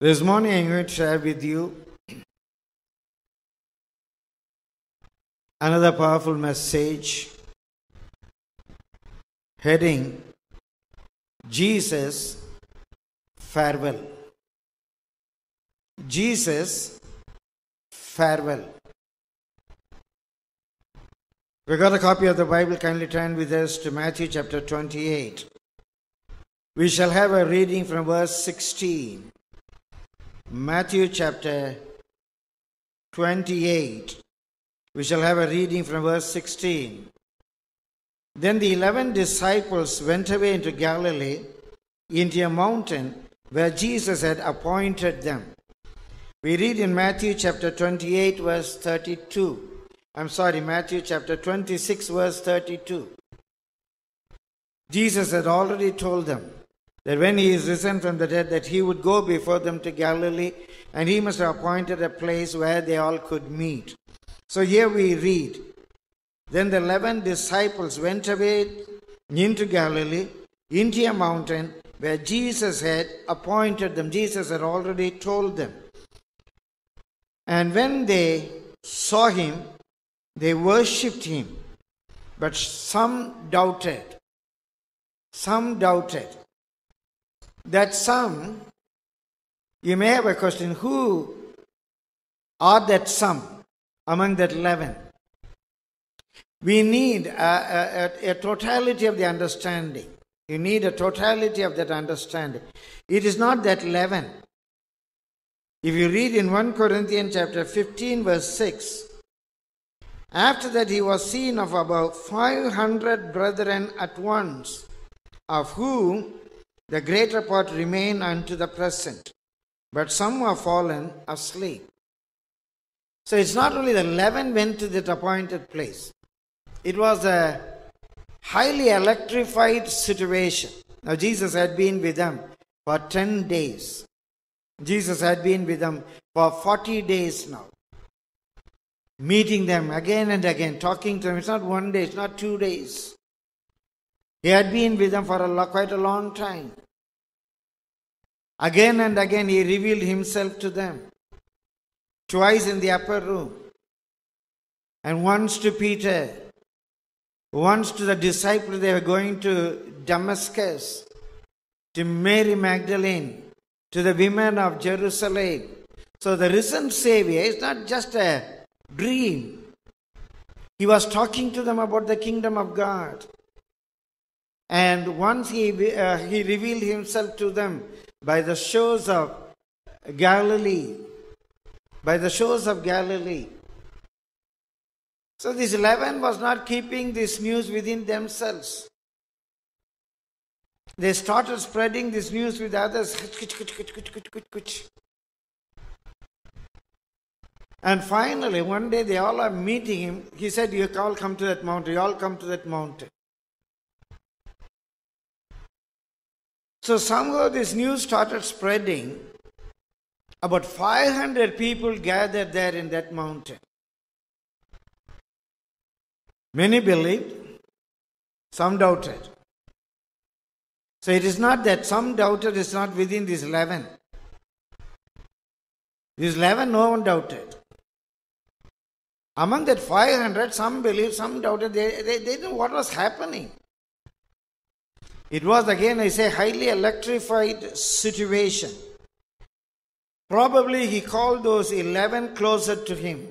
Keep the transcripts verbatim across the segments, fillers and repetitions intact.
This morning I'm going to share with you another powerful message, heading Jesus Farewell. Jesus Farewell. We got a copy of the Bible. Kindly turn with us to Matthew chapter twenty-eight. We shall have a reading from verse sixteen. Matthew chapter twenty-eight. We shall have a reading from verse sixteen. Then the eleven disciples went away into Galilee, into a mountain where Jesus had appointed them. We read in Matthew chapter twenty-eight, verse thirty-two. I'm sorry, Matthew chapter twenty-six, verse thirty-two. Jesus had already told them that when he is risen from the dead, that he would go before them to Galilee, and he must have appointed a place where they all could meet. So here we read, then the eleven disciples went away into Galilee, into a mountain where Jesus had appointed them. Jesus had already told them. And when they saw him, they worshipped him. But some doubted. Some doubted. That some, you may have a question, who are that some among that eleven? We need a, a, a totality of the understanding. You need a totality of that understanding. It is not that eleven. If you read in First Corinthians chapter fifteen, verse six, after that he was seen of about five hundred brethren at once, of whom the greater part remain unto the present, but some are fallen asleep. So it's not only the eleven went to that appointed place. It was a highly electrified situation. Now Jesus had been with them for ten days. Jesus had been with them for forty days now. Meeting them again and again, talking to them. It's not one day, it's not two days. He had been with them for a, quite a long time. Again and again he revealed himself to them. Twice in the upper room. And once to Peter. Once to the disciples. They were going to Damascus. To Mary Magdalene. To the women of Jerusalem. So the risen Savior is not just a dream. He was talking to them about the kingdom of God. And once he, uh, he revealed himself to them by the shores of Galilee. By the shores of Galilee. So this eleven was not keeping this news within themselves. They started spreading this news with others. And finally, one day they all are meeting him. He said, you all come to that mountain. You all come to that mountain. So somehow this news started spreading. About five hundred people gathered there in that mountain. Many believed, some doubted. So it is not that some doubted is not within these eleven. These eleven, no one doubted. Among that five hundred, some believed, some doubted. They, they, they didn't know what was happening. It was, again, I say, highly electrified situation. Probably he called those eleven closer to him.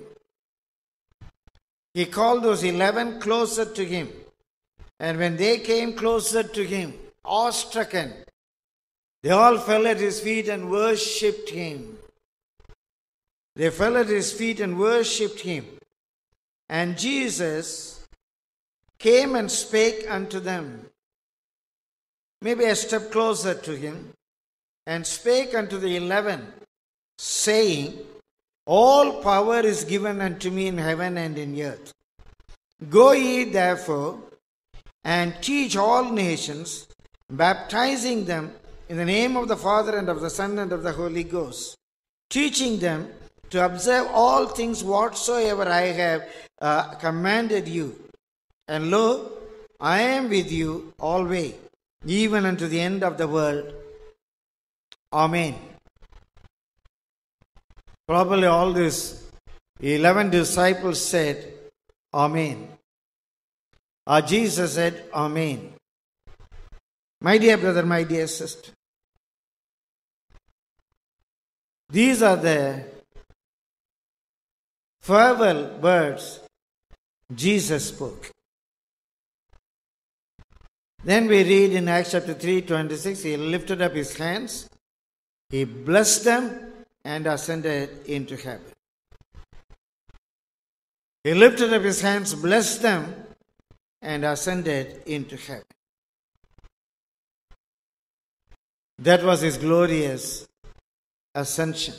He called those eleven closer to him. And when they came closer to him, awestrucken, they all fell at his feet and worshipped him. They fell at his feet and worshipped him. And Jesus came and spake unto them, maybe a step closer to him, and spake unto the eleven, saying, all power is given unto me in heaven and in earth. Go ye therefore and teach all nations, baptizing them in the name of the Father and of the Son and of the Holy Ghost, teaching them to observe all things whatsoever I have uh, commanded you. And lo, I am with you always, even unto the end of the world. Amen. Probably all these eleven disciples said, Amen. Or Jesus said, Amen. My dear brother, my dear sister, these are the farewell words Jesus spoke. Then we read in Acts chapter three twenty-six, he lifted up his hands, he blessed them, and ascended into heaven. He lifted up his hands, blessed them, and ascended into heaven. That was his glorious ascension.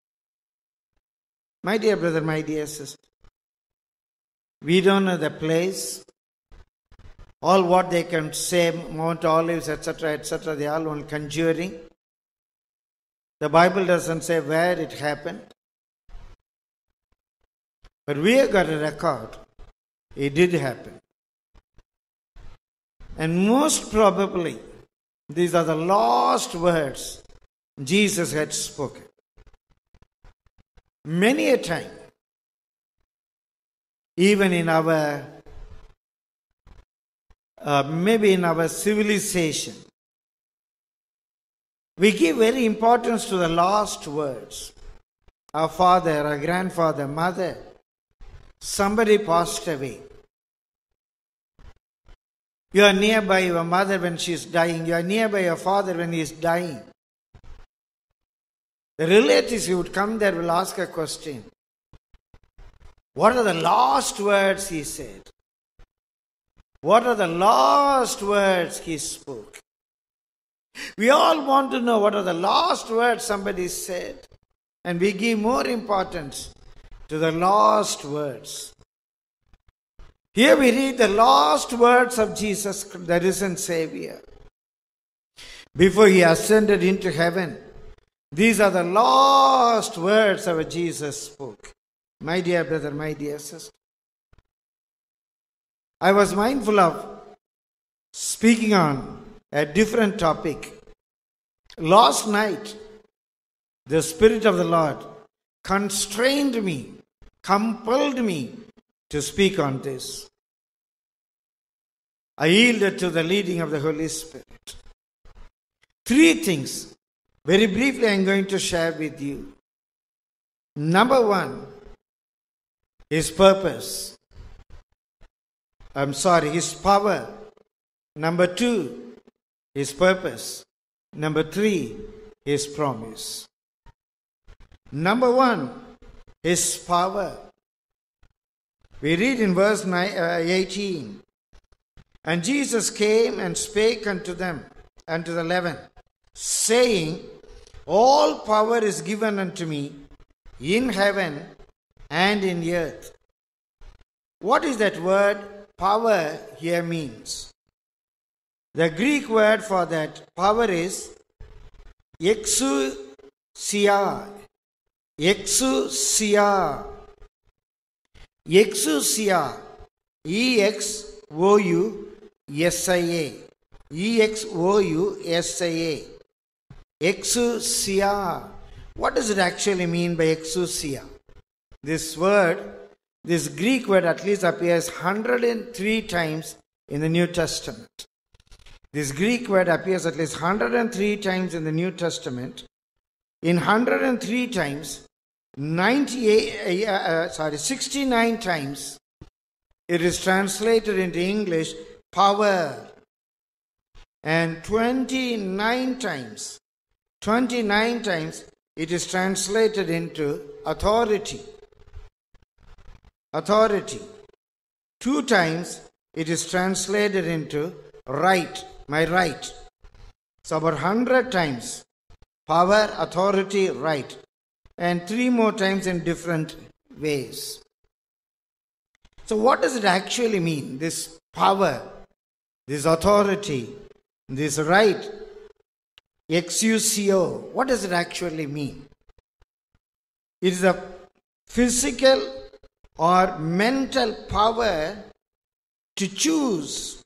My dear brother, my dear sister, we don't know the place. All what they can say, Mount Olives, et cetera, et cetera, they all want conjuring. The Bible doesn't say where it happened. But we have got a record. It did happen. And most probably, these are the last words Jesus had spoken. Many a time, even in our, uh, maybe in our civilization, we give very importance to the last words. Our father, our grandfather, mother, somebody passed away. You are nearby your mother when she is dying. You are nearby your father when he is dying. The relatives who would come there will ask a question. What are the last words he said? What are the last words he spoke? We all want to know what are the last words somebody said. And we give more importance to the last words. Here we read the last words of Jesus, the risen Savior. Before he ascended into heaven, these are the last words our Jesus spoke. My dear brother, my dear sister, I was mindful of speaking on a different topic. Last night, the Spirit of the Lord constrained me, compelled me to speak on this. I yielded to the leading of the Holy Spirit. Three things, very briefly, I am going to share with you. Number one, his purpose. I'm sorry, his power. Number two, his purpose. Number three, his promise. Number one, his power. We read in verse eighteen, and Jesus came and spake unto them, unto the eleven, saying, all power is given unto me in heaven and in earth. What is that word power here means? The Greek word for that power is exousia. Exousia. Exousia. E X O U S I A. E X O U S I A. Exousia. What does it actually mean by exousia? This word, this Greek word at least appears one hundred three times in the New Testament. This Greek word appears at least one hundred three times in the New Testament. In one hundred three times, ninety-eight, uh, uh, sorry, sixty-nine times, it is translated into English power. And twenty-nine times, twenty-nine times, it is translated into authority. Authority. Two times, it is translated into right, my right. So about one hundred times, power, authority, right. And three more times in different ways. So what does it actually mean? This power, this authority, this right, exousia. What does it actually mean? It is a physical or mental power to choose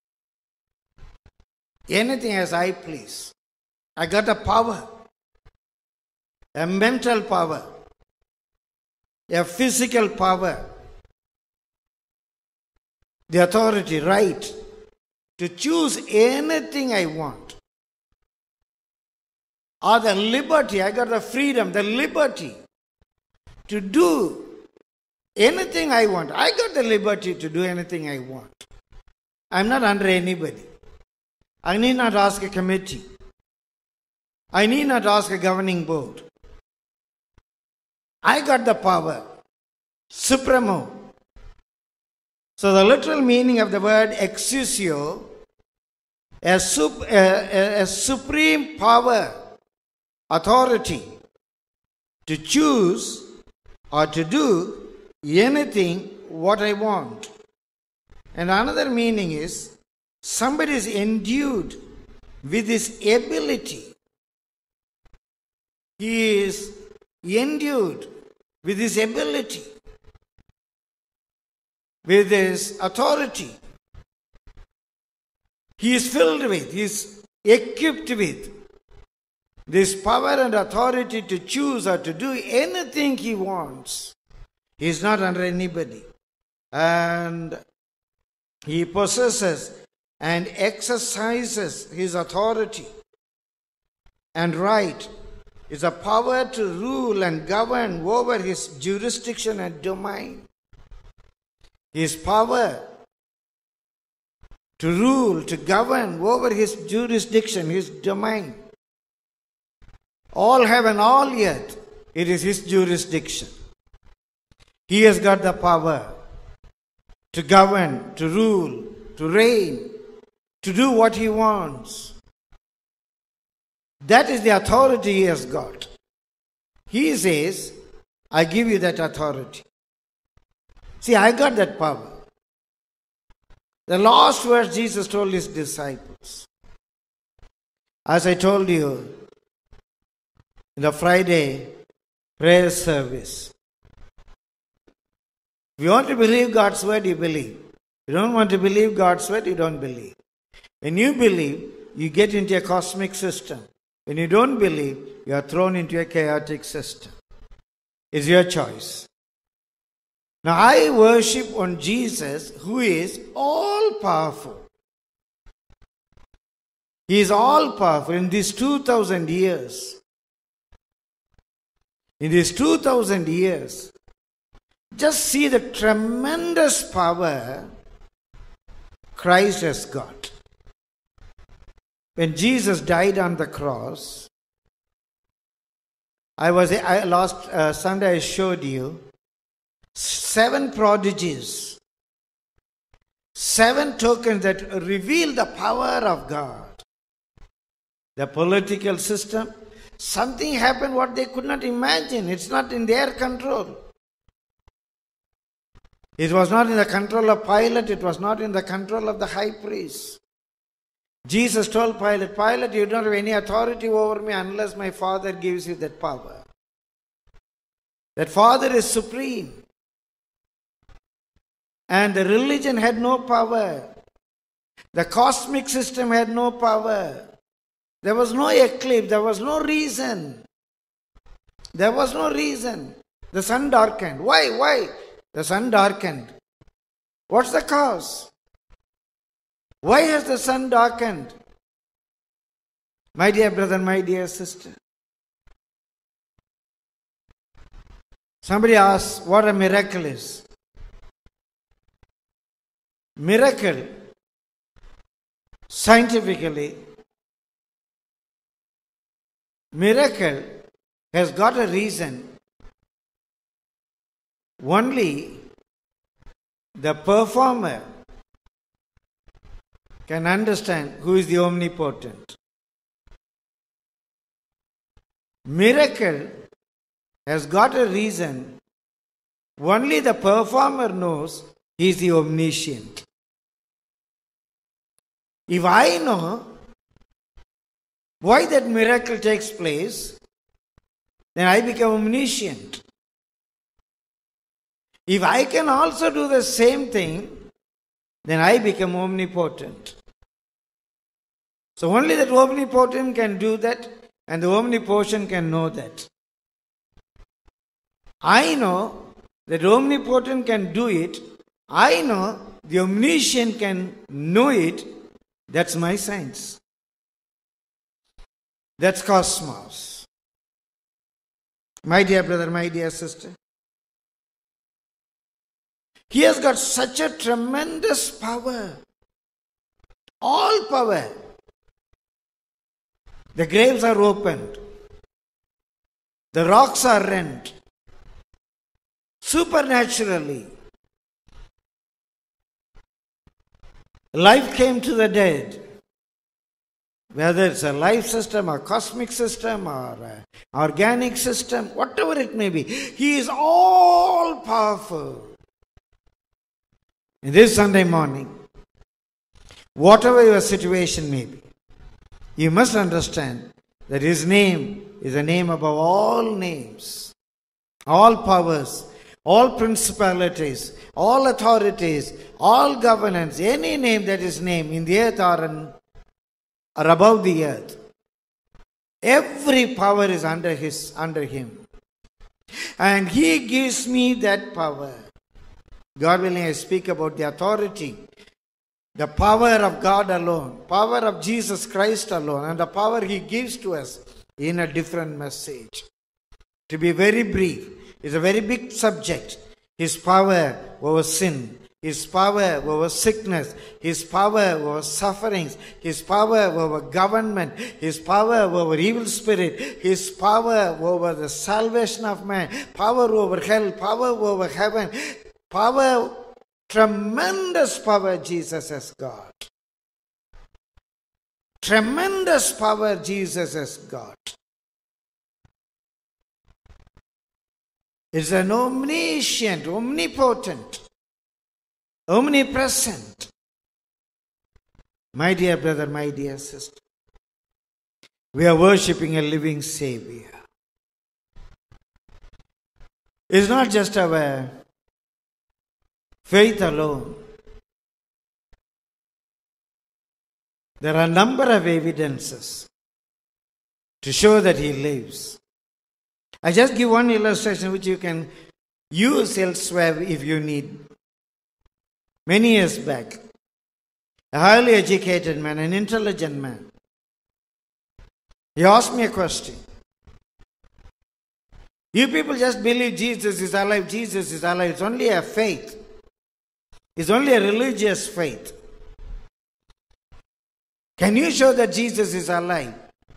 anything as I please. I got a power, a mental power. a physical power, the authority, right, to choose anything I want. Or the liberty, I got the freedom, the liberty to do anything I want. I got the liberty to do anything I want. I'm not under anybody. I need not ask a committee. I need not ask a governing board. I got the power. Supremo. So the literal meaning of the word exousia, a, sup, a, a, a supreme power, authority to choose or to do anything what I want. And another meaning is somebody is endued with this ability. He is endued with his ability, with his authority. He is filled with, he is equipped with this power and authority to choose or to do anything he wants. He is not under anybody. And he possesses and exercises his authority and right. Is a power to rule and govern over his jurisdiction and domain. His power to rule, to govern over his jurisdiction, his domain. All heaven, all earth, it is his jurisdiction. He has got the power to govern, to rule, to reign, to do what he wants. That is the authority he has got. He says, I give you that authority. See, I got that power. The last verse Jesus told his disciples. As I told you in the Friday prayer service, if you want to believe God's word, you believe. If you don't want to believe God's word, you don't believe. When you believe, you get into a cosmic system. When you don't believe, you are thrown into a chaotic system. It's your choice. Now I worship on Jesus who is all powerful. He is all powerful in these two thousand years. In these two thousand years, just see the tremendous power Christ has got. When Jesus died on the cross, I was I last uh, Sunday I showed you seven prodigies, seven tokens that reveal the power of God. The political system, something happened what they could not imagine. It's not in their control. It was not in the control of Pilate. It was not in the control of the high priest. Jesus told Pilate, Pilate, you don't have any authority over me unless my Father gives you that power. That Father is supreme. And the religion had no power. The cosmic system had no power. There was no eclipse. There was no reason. There was no reason. The sun darkened. Why? Why? The sun darkened. What's the cause? Why has the sun darkened? My dear brother, my dear sister. Somebody asks what a miracle is. Miracle, scientifically, miracle has got a reason. Only the performer can understand who is the omnipotent. Miracle has got a reason. Only the performer knows he is the omniscient. If I know why that miracle takes place, then I become omniscient. If I can also do the same thing, then I become omnipotent. So only that omnipotent can do that, and the omnipotent can know that. I know that omnipotent can do it. I know the omniscient can know it. That's my science. That's cosmos. My dear brother, my dear sister, he has got such a tremendous power. All power. The graves are opened. The rocks are rent. Supernaturally. Life came to the dead. Whether it's a life system, a cosmic system, or an organic system, whatever it may be, he is all powerful. And this Sunday morning, whatever your situation may be, you must understand that his name is a name above all names, all powers, all principalities, all authorities, all governance, any name that is named in the earth or, in, or above the earth. Every power is under his under him. And he gives me that power. God willing, I speak about the authority, the power of God alone, power of Jesus Christ alone, and the power he gives to us in a different message. To be very brief, it's a very big subject. His power over sin, his power over sickness, his power over sufferings, his power over government, his power over evil spirit, his power over the salvation of man, power over hell, power over heaven, power, tremendous power Jesus has got. Tremendous power Jesus has got. It's an omniscient, omnipotent, omnipresent. My dear brother, my dear sister, we are worshipping a living Savior. It's not just our faith alone. There are a number of evidences to show that he lives. I just give one illustration which you can use elsewhere if you need. Many years back, a highly educated man, an intelligent man, he asked me a question. You people just believe Jesus is alive, Jesus is alive. It's only a faith. It's only a religious faith. Can you show that Jesus is alive?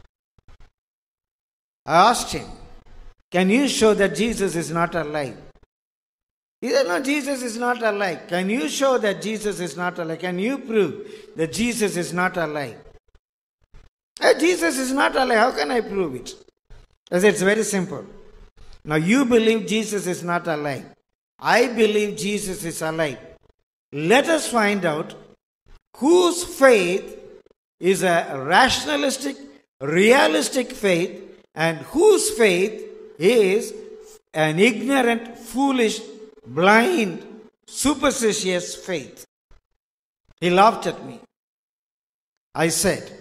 I asked him, can you show that Jesus is not alive? He said, no, Jesus is not alive. Can you show that Jesus is not alive? Can you prove that Jesus is not alive? Hey, Jesus is not alive. How can I prove it? I said, it's very simple. Now you believe Jesus is not alive. I believe Jesus is alive. Let us find out whose faith is a rationalistic, realistic faith, and whose faith is an ignorant, foolish, blind, superstitious faith. He laughed at me. I said,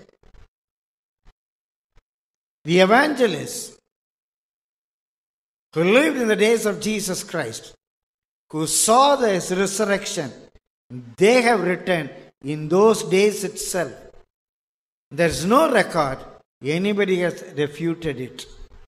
the evangelists who lived in the days of Jesus Christ, who saw this resurrection, they have written in those days itself. There is no record anybody has refuted it.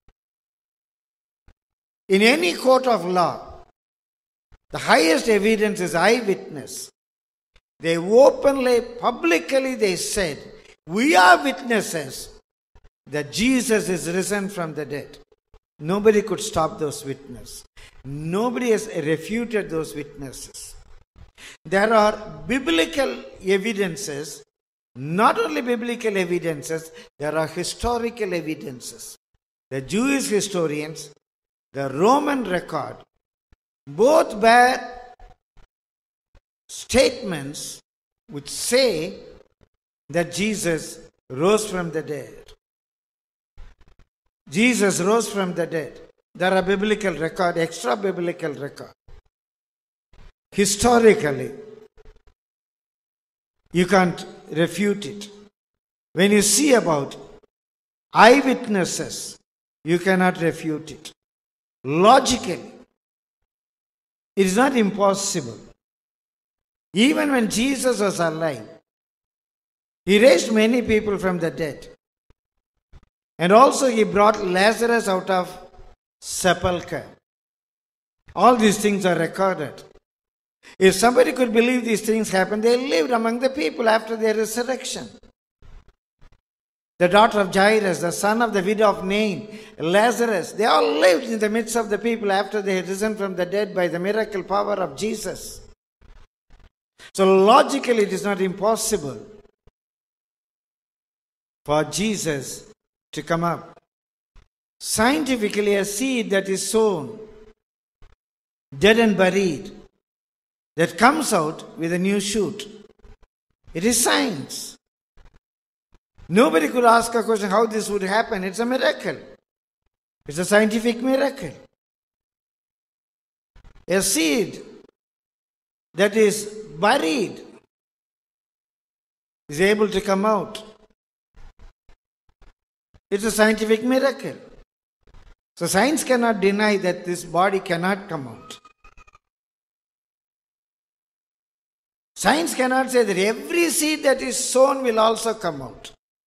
In any court of law, the highest evidence is eyewitness. They openly, publicly they said, we are witnesses that Jesus is risen from the dead. Nobody could stop those witnesses. Nobody has refuted those witnesses. There are biblical evidences, not only biblical evidences, there are historical evidences. The Jewish historians, the Roman record, both bear statements which say that Jesus rose from the dead. Jesus rose from the dead. There are biblical record, extra biblical record. Historically, you can't refute it. When you see about eyewitnesses, you cannot refute it. Logically, It is not impossible. Even when Jesus was alive, he raised many people from the dead. And also he brought Lazarus out of sepulchre. All these things are recorded. If somebody could believe these things happened, they lived among the people after their resurrection. The daughter of Jairus, the son of the widow of Nain, Lazarus, they all lived in the midst of the people after they had risen from the dead by the miracle power of Jesus. So logically it is not impossible for Jesus to come up. Scientifically, a seed that is sown, dead and buried, that comes out with a new shoot. It is science. Nobody could ask a question how this would happen. It's a miracle. It's a scientific miracle. A seed that is buried is able to come out. It's a scientific miracle. So science cannot deny that this body cannot come out. Science cannot say that every seed that is sown will also come out.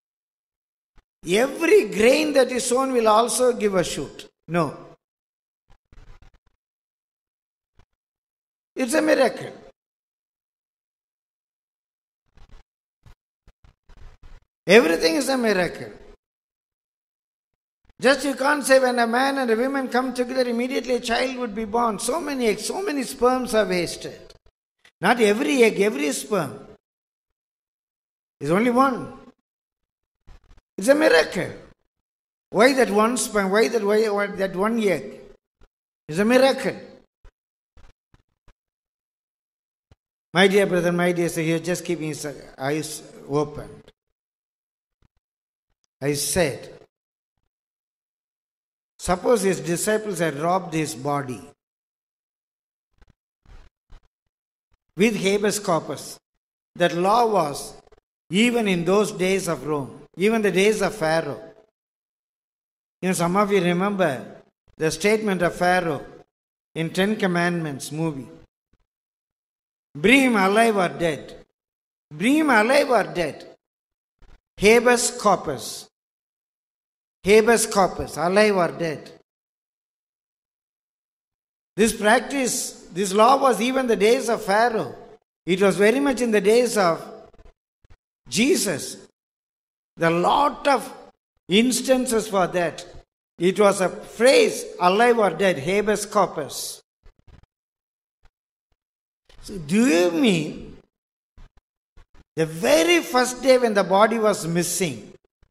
Every grain that is sown will also give a shoot. No. It's a miracle. Everything is a miracle. Just you can't say when a man and a woman come together, immediately a child would be born. So many eggs, so many sperms are wasted. Not every egg, every sperm. There's only one. It's a miracle. Why that one sperm? Why that, why, why that one egg? It's a miracle. My dear brother, my dear sister, he was just keeping his eyes open. I said, suppose his disciples had robbed his body with habeas corpus. That law was even in those days of Rome, even the days of Pharaoh. You know, some of you remember the statement of Pharaoh in Ten Commandments movie. Bring him alive or dead. Bring him alive or dead. Habeas corpus. Habeas corpus, alive or dead. This practice, this law was even the days of Pharaoh. It was very much in the days of Jesus. There are a lot of instances for that. It was a phrase, alive or dead, habeas corpus. So do you mean the very first day when the body was missing,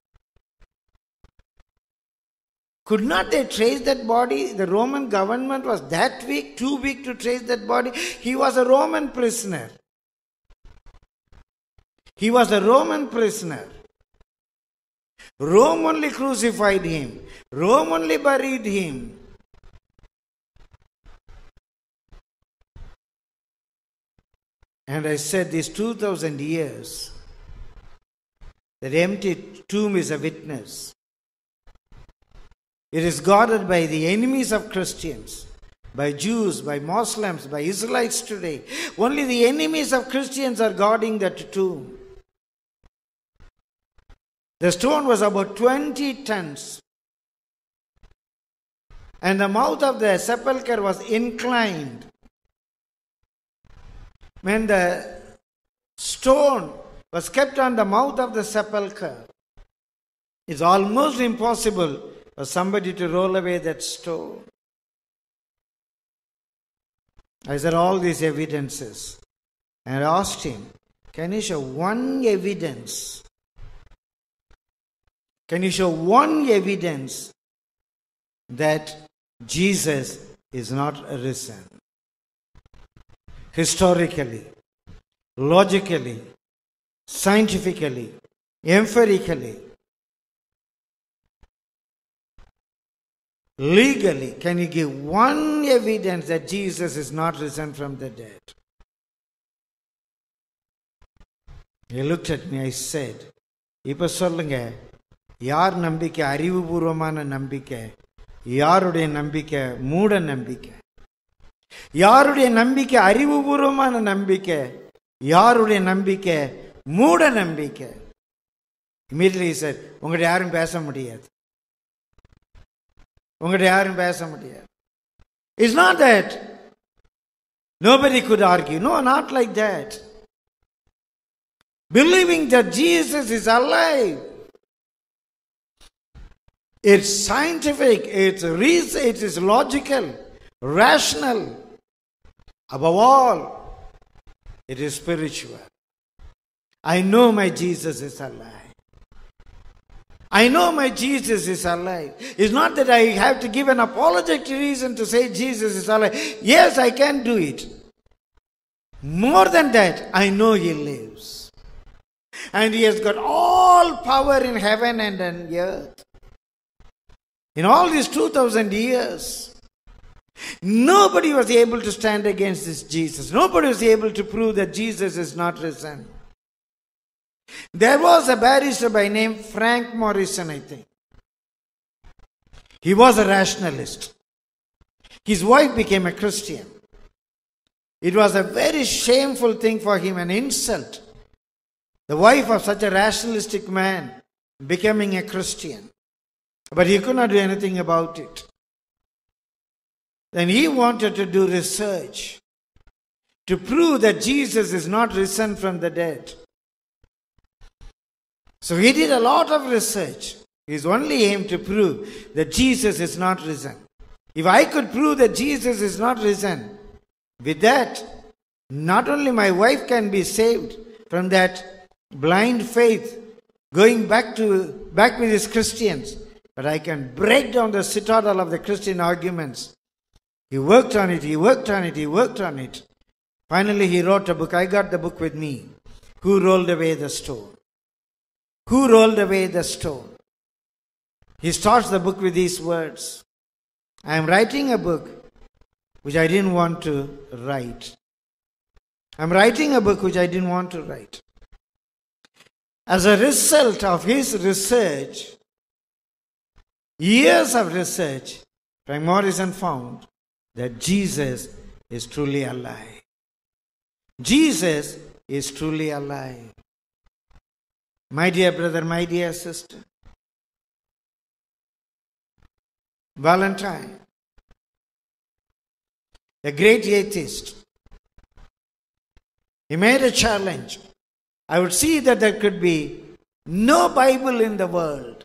could not they trace that body? The Roman government was that weak, too weak to trace that body. He was a Roman prisoner. He was a Roman prisoner. Rome only crucified him. Rome only buried him. And I said, these two thousand years, that empty tomb is a witness. It is guarded by the enemies of Christians, by Jews, by Muslims, by Israelites today. Only the enemies of Christians are guarding that tomb. The stone was about twenty tons. And the mouth of the sepulchre was inclined. When the stone was kept on the mouth of the sepulchre, it's almost impossible for somebody to roll away that stone. I said all these evidences. And I asked him, can you show one evidence? Can you show one evidence that Jesus is not risen? Historically, logically, scientifically, empirically, legally, can you give one evidence that Jesus is not risen from the dead? He looked at me, I said, இப்ப சொல்லுங்க, யார் நம்பிக்கை அறிவுபூர்வமான நம்பிக்கை, யாருடைய நம்பிக்கை மூட நம்பிக்கை? யாருடைய நம்பிக்கை அறிவுபூர்வமான நம்பிக்கை, யாருடைய நம்பிக்கை மூட நம்பிக்கை. Immediately he said, உங்கள்கிட்ட யாரும் பேச முடியாது, உங்கள்கிட்ட யாரும் பேச முடியாது. It's not that nobody could argue. No, not like that. Believing that Jesus is alive, it's scientific, it's reason, it is logical, rational. Above all, it is spiritual. I know my Jesus is alive. I know my Jesus is alive. It's not that I have to give an apologetic reason to say Jesus is alive. Yes, I can do it. More than that, I know He lives. And He has got all power in heaven and on earth. In all these two thousand years, nobody was able to stand against this Jesus. Nobody was able to prove that Jesus is not risen. There was a barrister by name Frank Morrison, I think. He was a rationalist. His wife became a Christian. It was a very shameful thing for him, an insult. The wife of such a rationalistic man becoming a Christian. But he could not do anything about it. Then he wanted to do research to prove that Jesus is not risen from the dead. So he did a lot of research. His only aim to prove that Jesus is not risen. If I could prove that Jesus is not risen, with that, not only my wife can be saved from that blind faith, going back to back with these Christians, but I can break down the citadel of the Christian arguments. He worked on it, he worked on it, he worked on it. Finally he wrote a book. I got the book with me. Who Rolled Away the Stone? Who rolled away the stone? He starts the book with these words. I am writing a book which I didn't want to write. I'm writing a book which I didn't want to write. As a result of his research, years of research, Frank Morrison found that Jesus is truly alive. Jesus is truly alive. My dear brother, my dear sister, Valentine, the great atheist, he made a challenge. I would see that there could be no Bible in the world.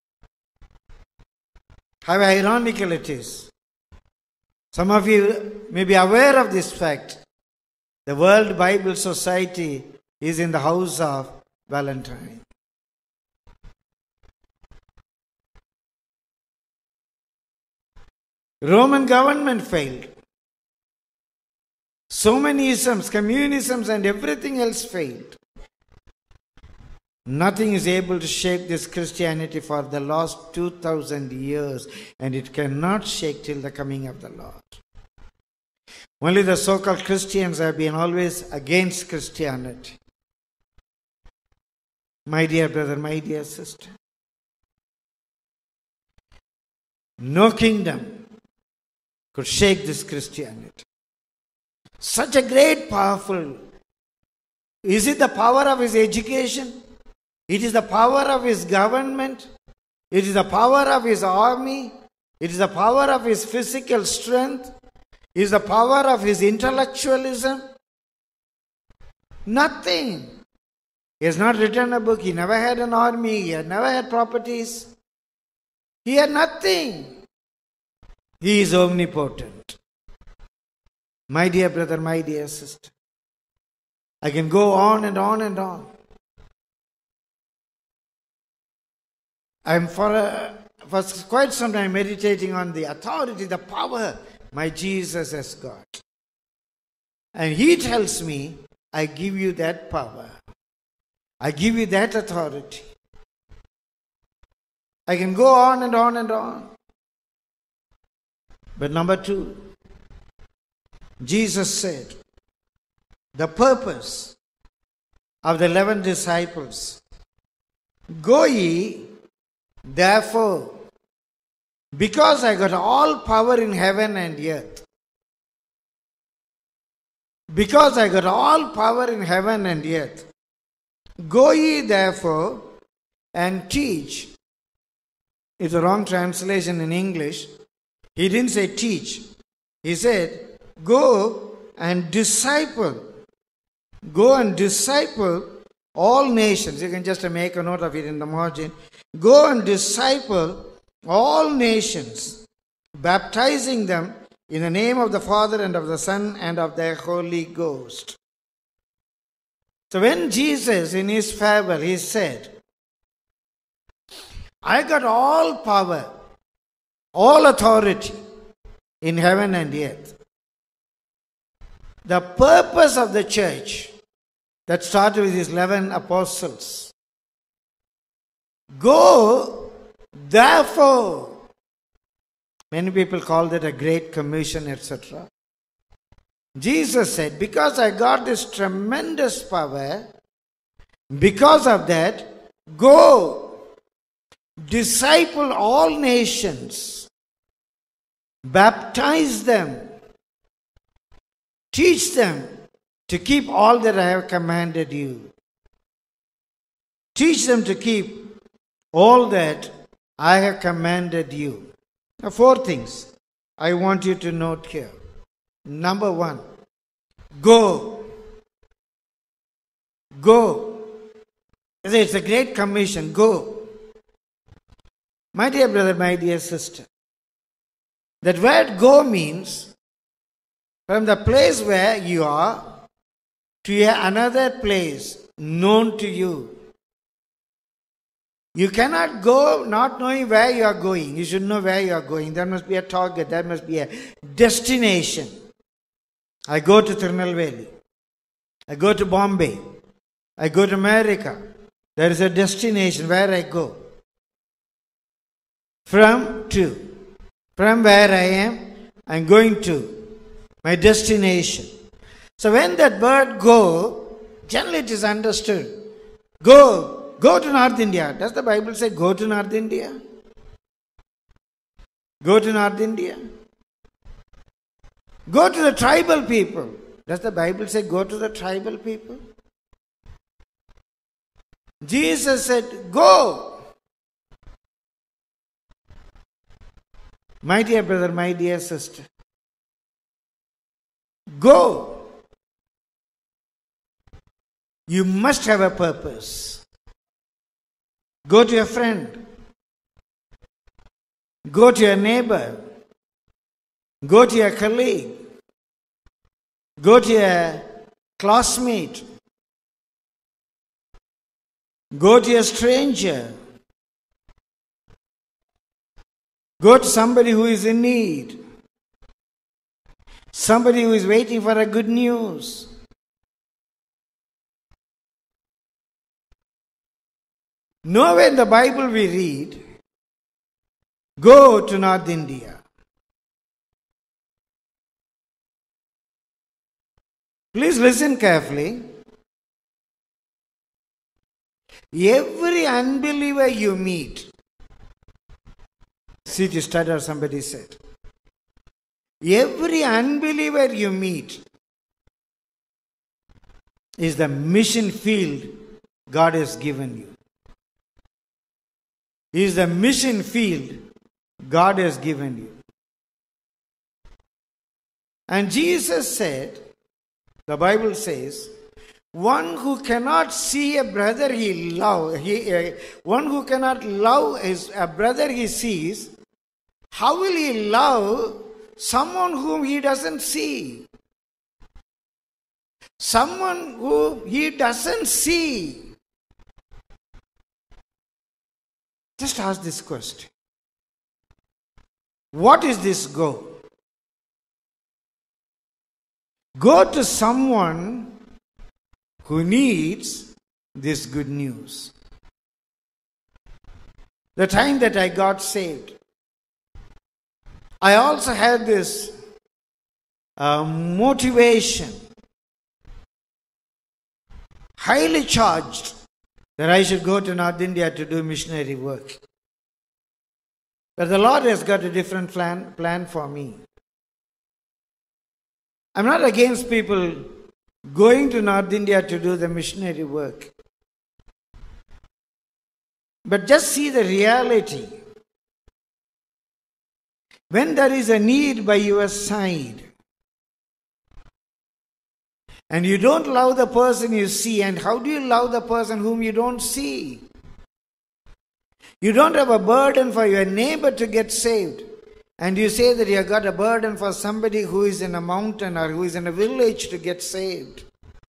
How ironical it is. Some of you may be aware of this fact. The World Bible Society is in the house of Valentine. Roman government failed. So many isms, communisms and everything else failed. Nothing is able to shake this Christianity for the last two thousand years, and it cannot shake till the coming of the Lord. Only the so-called Christians have been always against Christianity. My dear brother, my dear sister, no kingdom could shake this Christianity. Such a great, powerful. Is it the power of his education? It is the power of his government. It is the power of his army. It is the power of his physical strength. It is the power of his intellectualism. Nothing. He has not written a book. He never had an army. He had never had properties. He had nothing. He is omnipotent. My dear brother, my dear sister, I can go on and on and on. I am for, a, for quite some time meditating on the authority, the power my Jesus has got. And he tells me, I give you that power. I give you that authority. I can go on and on and on. But number two, Jesus said, the purpose of the eleven disciples, go ye, therefore, because I got all power in heaven and earth. because I got all power in heaven and earth. Go ye therefore and teach. It's a wrong translation in English. He didn't say teach. He said, go and disciple. Go and disciple all nations. You can just make a note of it in the margin. Go and disciple all nations, baptizing them in the name of the Father and of the Son and of the Holy Ghost. So when Jesus in his farewell, he said, I got all power, all authority in heaven and earth. The purpose of the church that started with his eleven apostles. Go, therefore. Many people call that a great commission, et cetera. Jesus said, because I got this tremendous power, because of that, go, disciple all nations, baptize them, teach them to keep all that I have commanded you. Teach them to keep all that I have commanded you. Now, four things I want you to note here. Number one, go. Go. It's a great commission. Go. My dear brother, my dear sister, that word go means from the place where you are to another place known to you. You cannot go not knowing where you are going. You should know where you are going. There must be a target. There must be a destination. I go to Tirunelveli. I go to Bombay. I go to America. There is a destination where I go. From to. From where I am, I am going to my destination. So when that word go, generally it is understood. Go. Go to North India. Does the Bible say go to North India? Go to North India. Go to the tribal people. Does the Bible say go to the tribal people? Jesus said, go. My dear brother, my dear sister, go. You must have a purpose. Go to your friend. Go to your neighbor. Go to your colleague. Go to your classmate. Go to a stranger. Go to somebody who is in need. Somebody who is waiting for a good news. Nowhere in the Bible we read, go to North India. Please listen carefully. Every unbeliever you meet, C T Studdard, somebody said, every unbeliever you meet is the mission field God has given you. Is the mission field God has given you. And Jesus said, the Bible says, one who cannot see a brother he love, he, uh, one who cannot love his a brother he sees, how will he love someone whom he doesn't see? Someone who he doesn't see. Just ask this question. What is this go? Go to someone who needs this good news. The time that I got saved, I also had this uh, motivation, highly charged, that I should go to North India to do missionary work. But the Lord has got a different plan, plan for me. I'm not against people going to North India to do the missionary work. But just see the reality. When there is a need by your side, and you don't love the person you see, and how do you love the person whom you don't see? You don't have a burden for your neighbor to get saved, and you say that you have got a burden for somebody who is in a mountain or who is in a village to get saved.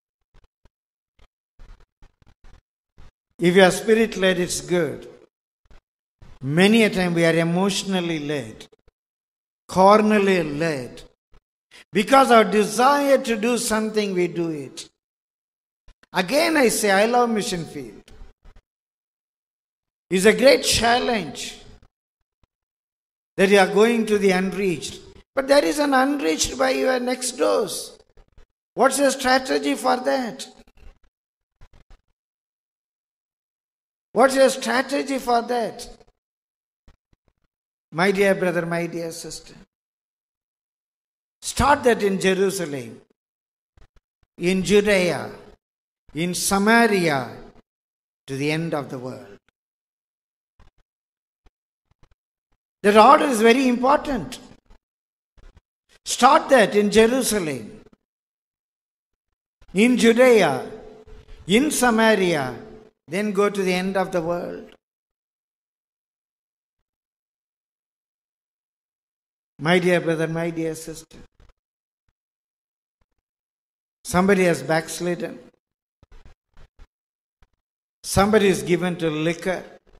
If you are spirit-led, it's good. Many a time we are emotionally led, carnally led. Because our desire to do something, we do it. Again I say, I love Mission Field. It's a great challenge that you are going to the unreached. But there is an unreached by your next doors. What's your strategy for that? What's your strategy for that? My dear brother, my dear sister, start that in Jerusalem, in Judea, in Samaria, to the end of the world. That order is very important. Start that in Jerusalem, in Judea, in Samaria, then go to the end of the world. My dear brother, my dear sister, somebody has backslidden. Somebody is given to liquor.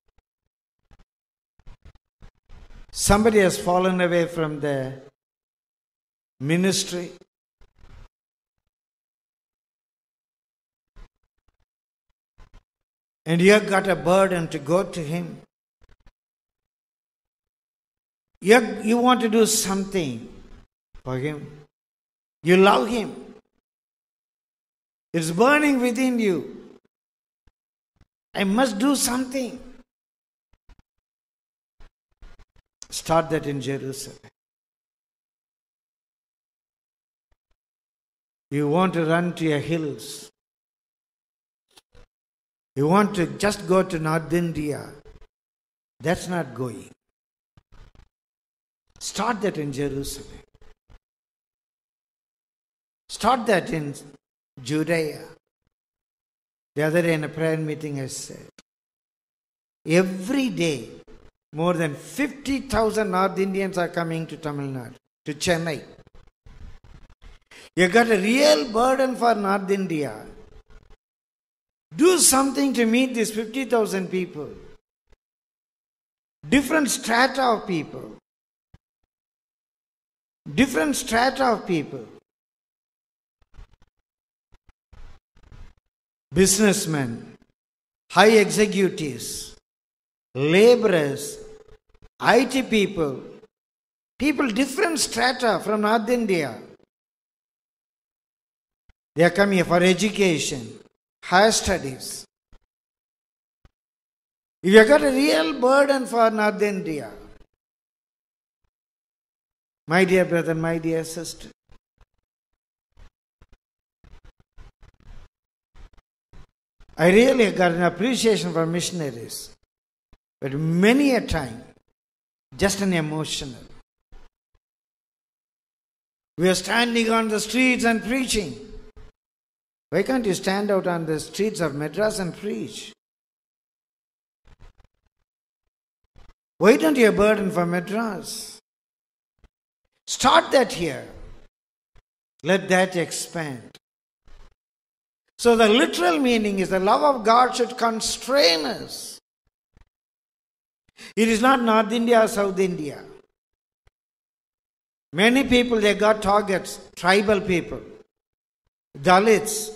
Somebody has fallen away from the ministry. And you have got a burden to go to him. You, have, you want to do something for him. You love him. It's burning within you. I must do something. Start that in Jerusalem. You want to run to your hills. You want to just go to North India. That's not going. Start that in Jerusalem. Start that in Judea. The other day in a prayer meeting I said, every day more than fifty thousand North Indians are coming to Tamil Nadu, to Chennai. You got a real burden for North India. Do something to meet these fifty thousand people. Different strata of people. Different strata of people. Businessmen, high executives, laborers, I T people, people different strata from North India. They are coming here for education, higher studies. If you have got a real burden for North India, my dear brother, my dear sister, I really got an appreciation for missionaries, but many a time, just an emotional. We are standing on the streets and preaching. Why can't you stand out on the streets of Madras and preach? Why don't you have burden for Madras? Start that here. Let that expand. So the literal meaning is the love of God should constrain us. It is not North India or South India. Many people, they got targets, tribal people, Dalits.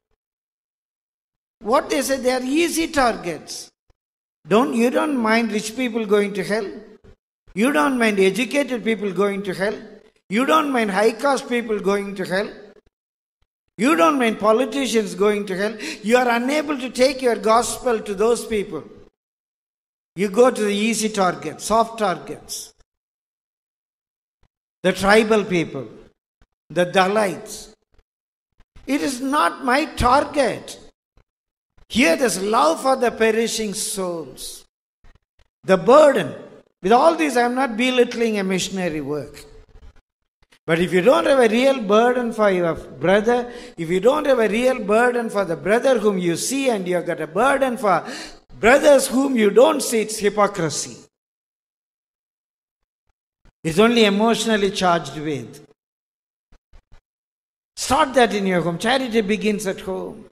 What they say, they are easy targets. Don't, you don't mind rich people going to hell. You don't mind educated people going to hell. You don't mind high caste people going to hell. You don't mind politicians going to hell. You are unable to take your gospel to those people. You go to the easy targets, soft targets. The tribal people, the Dalites. It is not my target. Here there's love for the perishing souls. The burden. With all this, I am not belittling a missionary work. But if you don't have a real burden for your brother, if you don't have a real burden for the brother whom you see, and you have got a burden for brothers whom you don't see, it's hypocrisy. It's only emotionally charged with. Start that in your home. Charity begins at home.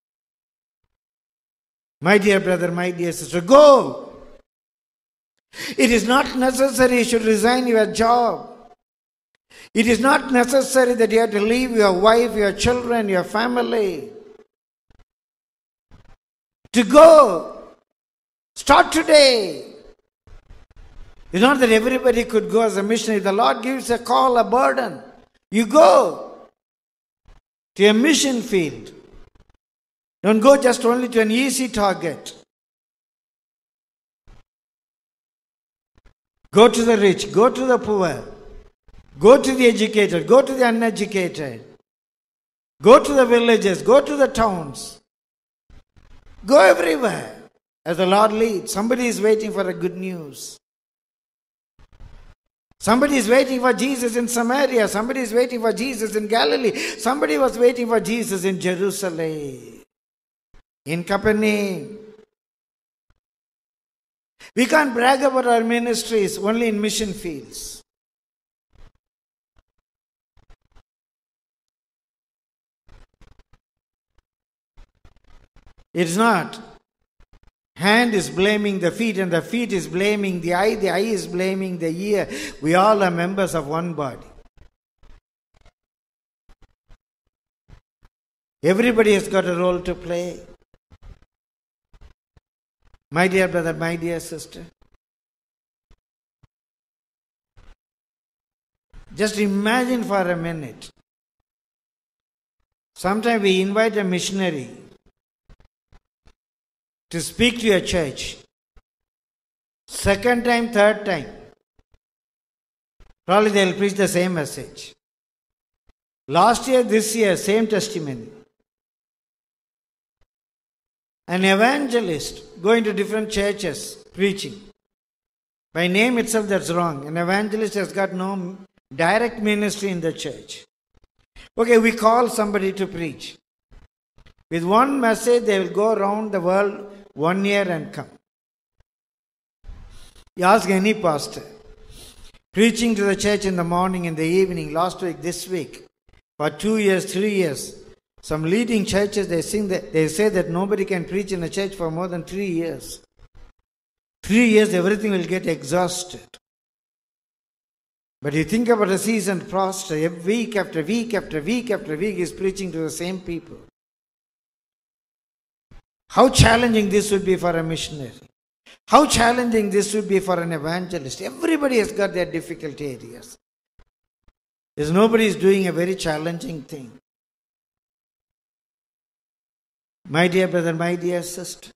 My dear brother, my dear sister, go. It is not necessary you should resign your job. It is not necessary that you have to leave your wife, your children, your family. To go. Start today. It's not that everybody could go as a missionary. The Lord gives a call, a burden. You go to a mission field. Don't go just only to an easy target. Go to the rich, go to the poor, go to the educated, go to the uneducated, go to the villages, go to the towns. Go everywhere as the Lord leads. Somebody is waiting for a good news. Somebody is waiting for Jesus in Samaria. Somebody is waiting for Jesus in Galilee. Somebody was waiting for Jesus in Jerusalem, in Capernaum. We can't brag about our ministries only in mission fields. It's not. Hand is blaming the feet, and the feet is blaming the eye. The eye is blaming the ear. We all are members of one body. Everybody has got a role to play. My dear brother, my dear sister, just imagine for a minute. Sometimes we invite a missionary to speak to a church. Second time, third time, probably they will preach the same message. Last year, this year, same testimony. An evangelist going to different churches preaching. By name itself, that's wrong. An evangelist has got no direct ministry in the church. Okay, we call somebody to preach. With one message, they will go around the world one year and come. You ask any pastor, preaching to the church in the morning, in the evening, last week, this week, for two years, three years. Some leading churches, they sing that they say that nobody can preach in a church for more than three years. Three years, everything will get exhausted. But you think about a seasoned pastor, week after week after week after week, is preaching to the same people. How challenging this would be for a missionary. How challenging this would be for an evangelist. Everybody has got their difficult areas. There's nobody is doing a very challenging thing. My dear brother, my dear sister,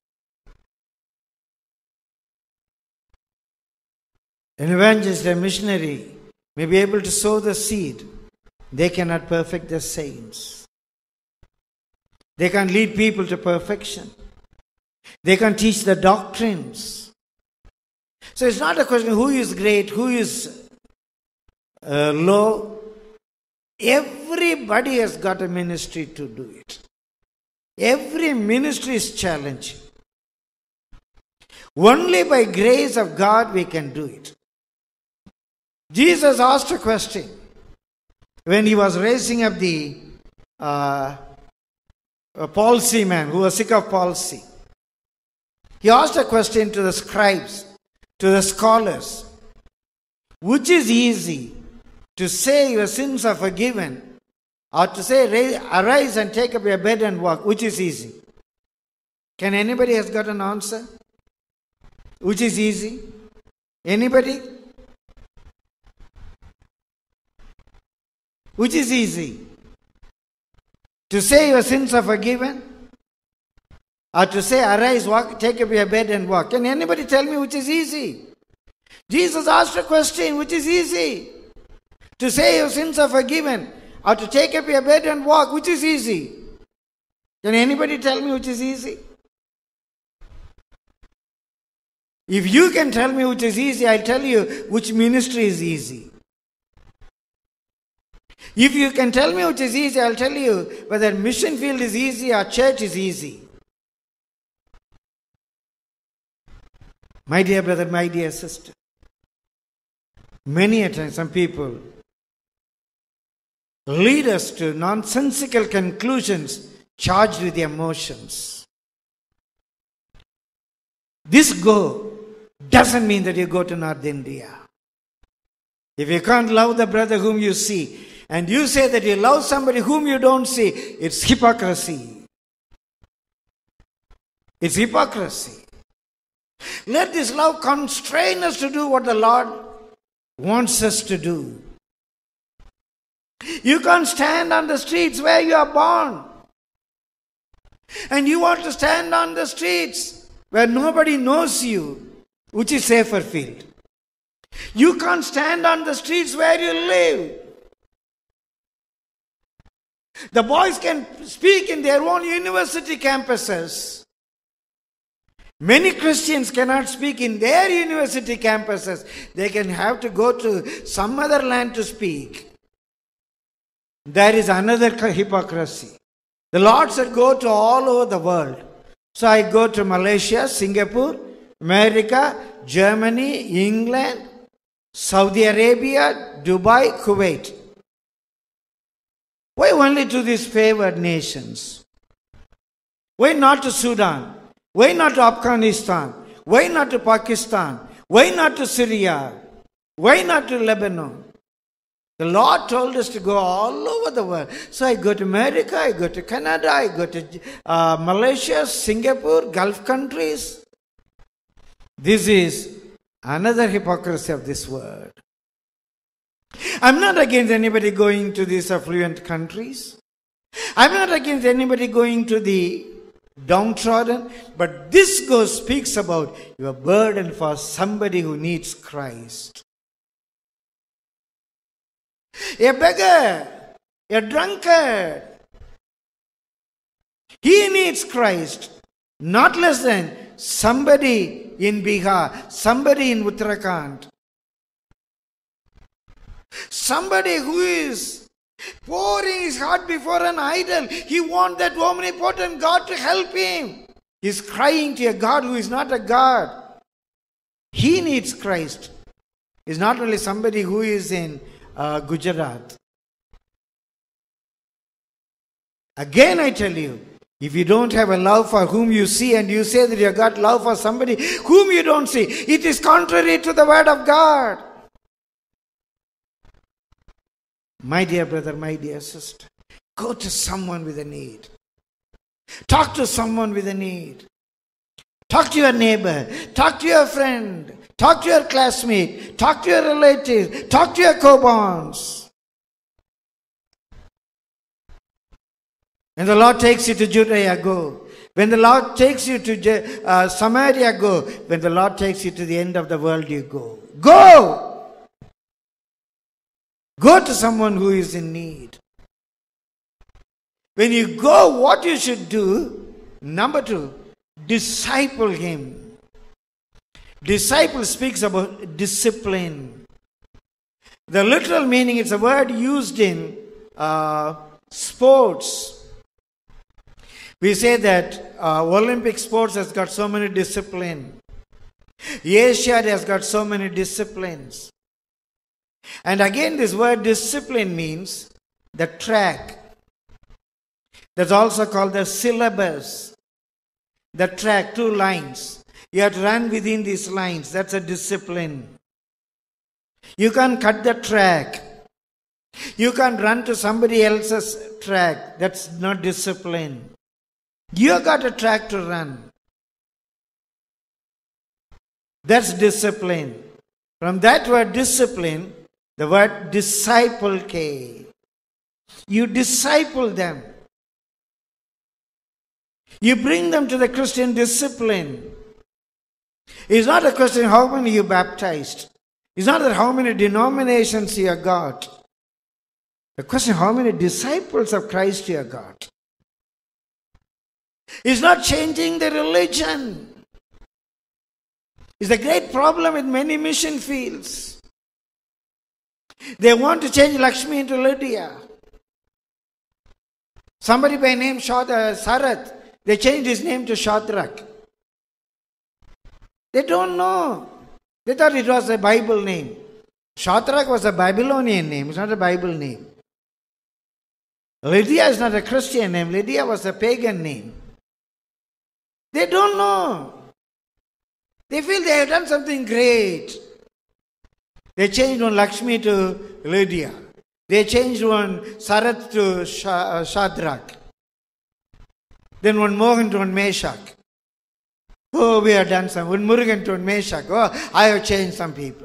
an evangelist, a missionary may be able to sow the seed. They cannot perfect the saints. They can lead people to perfection. They can teach the doctrines. So it's not a question who is great, who is uh, low. Everybody has got a ministry to do it. Every ministry is challenging. Only by grace of God we can do it. Jesus asked a question when he was raising up the uh, palsy man who was sick of palsy. He asked a question to the scribes, to the scholars. Which is easy, to say your sins are forgiven, or to say arise and take up your bed and walk? Which is easy? Can anybody has got an answer? Which is easy? Anybody? Which is easy? To say your sins are forgiven? Or to say, arise, walk, take up your bed and walk? Can anybody tell me which is easy? Jesus asked a question, which is easy? To say your sins are forgiven, or to take up your bed and walk, which is easy? Can anybody tell me which is easy? If you can tell me which is easy, I'll tell you which ministry is easy. If you can tell me which is easy, I'll tell you whether mission field is easy or church is easy. My dear brother, my dear sister, many a time some people lead us to nonsensical conclusions charged with emotions. This go doesn't mean that you go to North India. If you can't love the brother whom you see, and you say that you love somebody whom you don't see, it's hypocrisy. It's hypocrisy. Let this love constrain us to do what the Lord wants us to do. You can't stand on the streets where you are born. And you want to stand on the streets where nobody knows you, which is safer field. You can't stand on the streets where you live. The boys can speak in their own university campuses. Many Christians cannot speak in their university campuses. They can have to go to some other land to speak. There is another hypocrisy. The Lord said, go to all over the world. So I go to Malaysia, Singapore, America, Germany, England, Saudi Arabia, Dubai, Kuwait. Why only to these favored nations? Why not to Sudan? Why not to Afghanistan? Why not to Pakistan? Why not to Syria? Why not to Lebanon? The Lord told us to go all over the world. So I go to America, I go to Canada, I go to uh, Malaysia, Singapore, Gulf countries. This is another hypocrisy of this word. I'm not against anybody going to these affluent countries. I'm not against anybody going to the downtrodden. But this goes speaks about your burden for somebody who needs Christ. A beggar, a drunkard, he needs Christ. Not less than somebody in Bihar, somebody in Uttarakhand. Somebody who is pouring his heart before an idol. He wants that omnipotent God to help him. He's crying to a God who is not a God. He needs Christ. He's not only somebody who is in uh, Gujarat. Again I tell you, if you don't have a love for whom you see and you say that you have got love for somebody whom you don't see, it is contrary to the word of God. My dear brother, my dear sister, go to someone with a need. Talk to someone with a need. Talk to your neighbor. Talk to your friend. Talk to your classmate. Talk to your relatives. Talk to your co-borns. When the Lord takes you to Judea, go. When the Lord takes you to uh, Samaria, go. When the Lord takes you to the end of the world, you go. Go! Go to someone who is in need. When you go, what you should do, number two, disciple him. Disciple speaks about discipline. The literal meaning is a word used in uh, sports. We say that uh, Olympic sports has got so many disciplines. Asia has got so many disciplines. And again, this word discipline means the track. That's also called the syllabus. The track, two lines. You have to run within these lines. That's a discipline. You can't cut the track. You can't run to somebody else's track. That's not discipline. You have got a track to run. That's discipline. From that word discipline, the word disciple came. You disciple them. You bring them to the Christian discipline. It's not a question how many you baptized. It's not that how many denominations you have got. The question, how many disciples of Christ you have got? It's not changing the religion. It's a great problem in many mission fields. They want to change Lakshmi into Lydia. Somebody by name Shad- uh, Sarath, they changed his name to Shadrach. They don't know. They thought it was a Bible name. Shadrach was a Babylonian name. It's not a Bible name. Lydia is not a Christian name. Lydia was a pagan name. They don't know. They feel they have done something great. They changed one Lakshmi to Lydia. They changed one Sarath to Shadrach. Then one Mohan to one Meshach. Oh, we have done some. One Murugan to one Meshach. Oh, I have changed some people.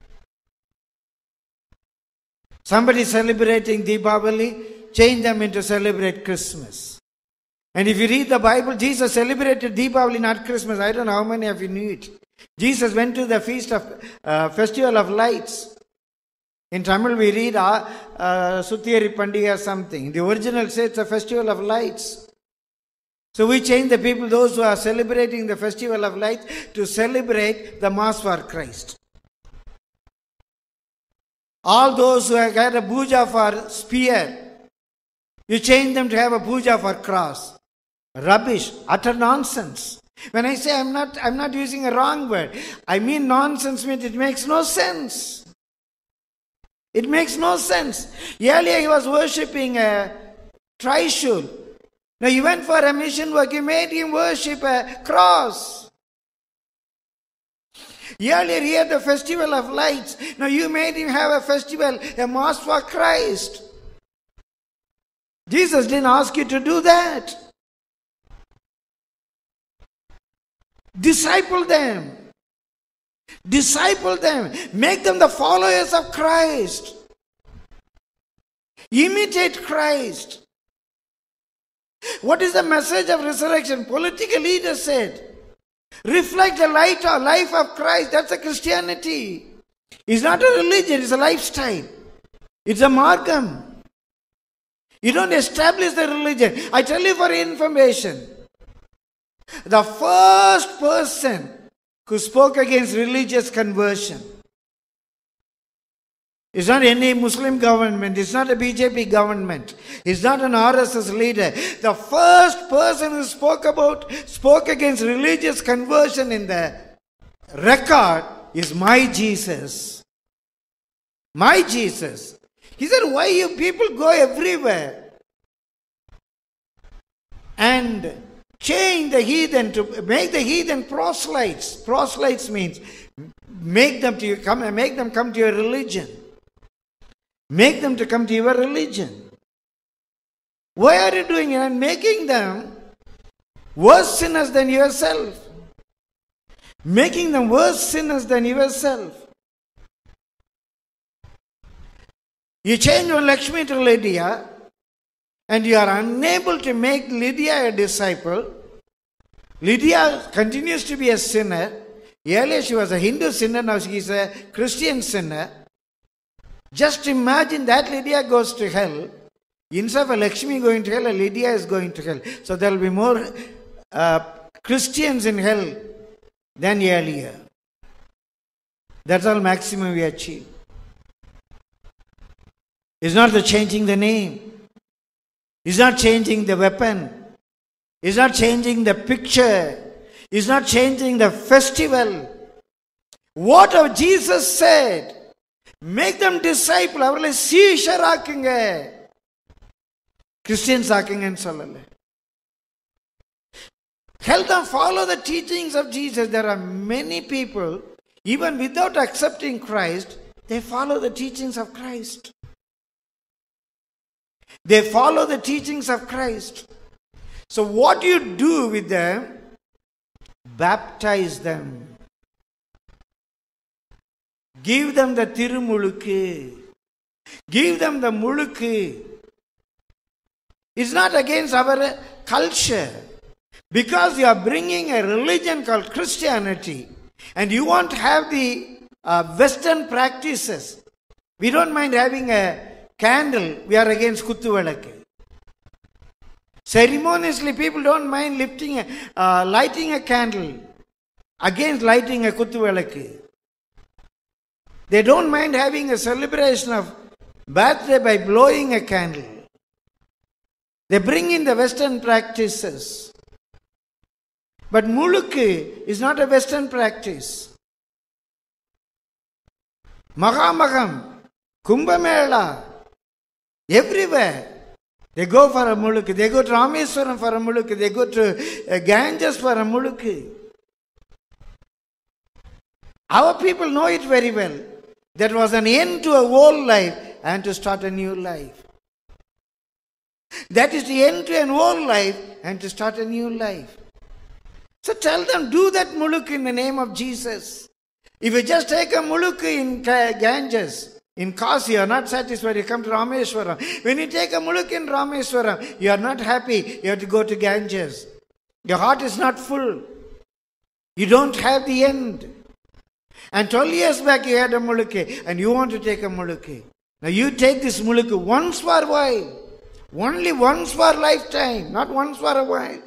Somebody celebrating Deepavali, change them into celebrate Christmas. And if you read the Bible, Jesus celebrated Deepavali, not Christmas. I don't know how many of you knew it. Jesus went to the feast of uh, festival of lights. In Tamil we read uh, uh, Suthiyari Pandiga something. The original says it's a festival of lights. So we change the people, those who are celebrating the festival of lights, to celebrate the Mass for Christ. All those who have got a puja for spear, you change them to have a puja for cross. Rubbish, utter nonsense. When I say I'm not, I'm not using a wrong word. I mean nonsense means it makes no sense. It makes no sense. Earlier he was worshipping a Trishul. Now he went for a mission work. You made him worship a cross. Earlier he had the festival of lights. Now you made him have a festival, a Mass for Christ. Jesus didn't ask you to do that. Disciple them. Disciple them. Make them the followers of Christ. Imitate Christ. What is the message of resurrection? Political leaders said, reflect the light or life of Christ. That's a Christianity. It's not a religion, it's a lifestyle. It's a margam. You don't establish the religion. I tell you for information, the first person who spoke against religious conversion is not any Muslim government, it's not a B J P government, it's not an R S S leader. The first person who spoke about, spoke against religious conversion in the record is my Jesus. My Jesus. He said, why you people go everywhere and change the heathen, to make the heathen proselytes. Proselytes means make them to you, come make them come to your religion. Make them to come to your religion. Why are you doing it? And making them worse sinners than yourself. Making them worse sinners than yourself. You change one Lakshmi to Lydia, and you are unable to make Lydia a disciple. Lydia continues to be a sinner. Earlier she was a Hindu sinner, now she is a Christian sinner. Just imagine that Lydia goes to hell. Instead of a Lakshmi going to hell, a Lydia is going to hell. So there will be more uh, Christians in hell than earlier. That's all maximum we achieve. It's not the changing the name. It's not changing the weapon. It's not changing the picture. It's not changing the festival. What have Jesus said? Make them disciple. அவர்களை சீஷராக்குங்க. Christians ஆக்குங்கன்னு சொல்லல. Help them follow the teachings of Jesus. There are many people, even without accepting Christ, they follow the teachings of Christ. They follow the teachings of Christ. So what do you do with them? Baptize them. Give them the Tirumulukku. Give them the Mulukku. It's not against our culture. Because you are bringing a religion called Christianity and you want to have the uh, Western practices. We don't mind having a candle, we are against Kuttu Velakku. Ceremoniously, people don't mind lifting a, uh, lighting a candle against lighting a Kuttu Velakku. They don't mind having a celebration of birthday by blowing a candle. They bring in the Western practices. But Mulukku is not a Western practice. Mahamaham, Kumbh Mela, everywhere. They go for a Mulukku. They go to Rameswaram for a Mulukku. They go to uh, Ganges for a Mulukku. Our people know it very well. That was an end to a old life and to start a new life. That is the end to an old life and to start a new life. So tell them, do that Mulukku in the name of Jesus. If you just take a Mulukku in Ganges, in Kasi, you are not satisfied, you come to Rameswaram. When you take a Mulukku in Rameswaram, you are not happy, you have to go to Ganges. Your heart is not full. You don't have the end. And twelve years back you had a Mulukku and you want to take a Mulukku. Now you take this Mulukku once for a while. Only once for a lifetime, not once for a while.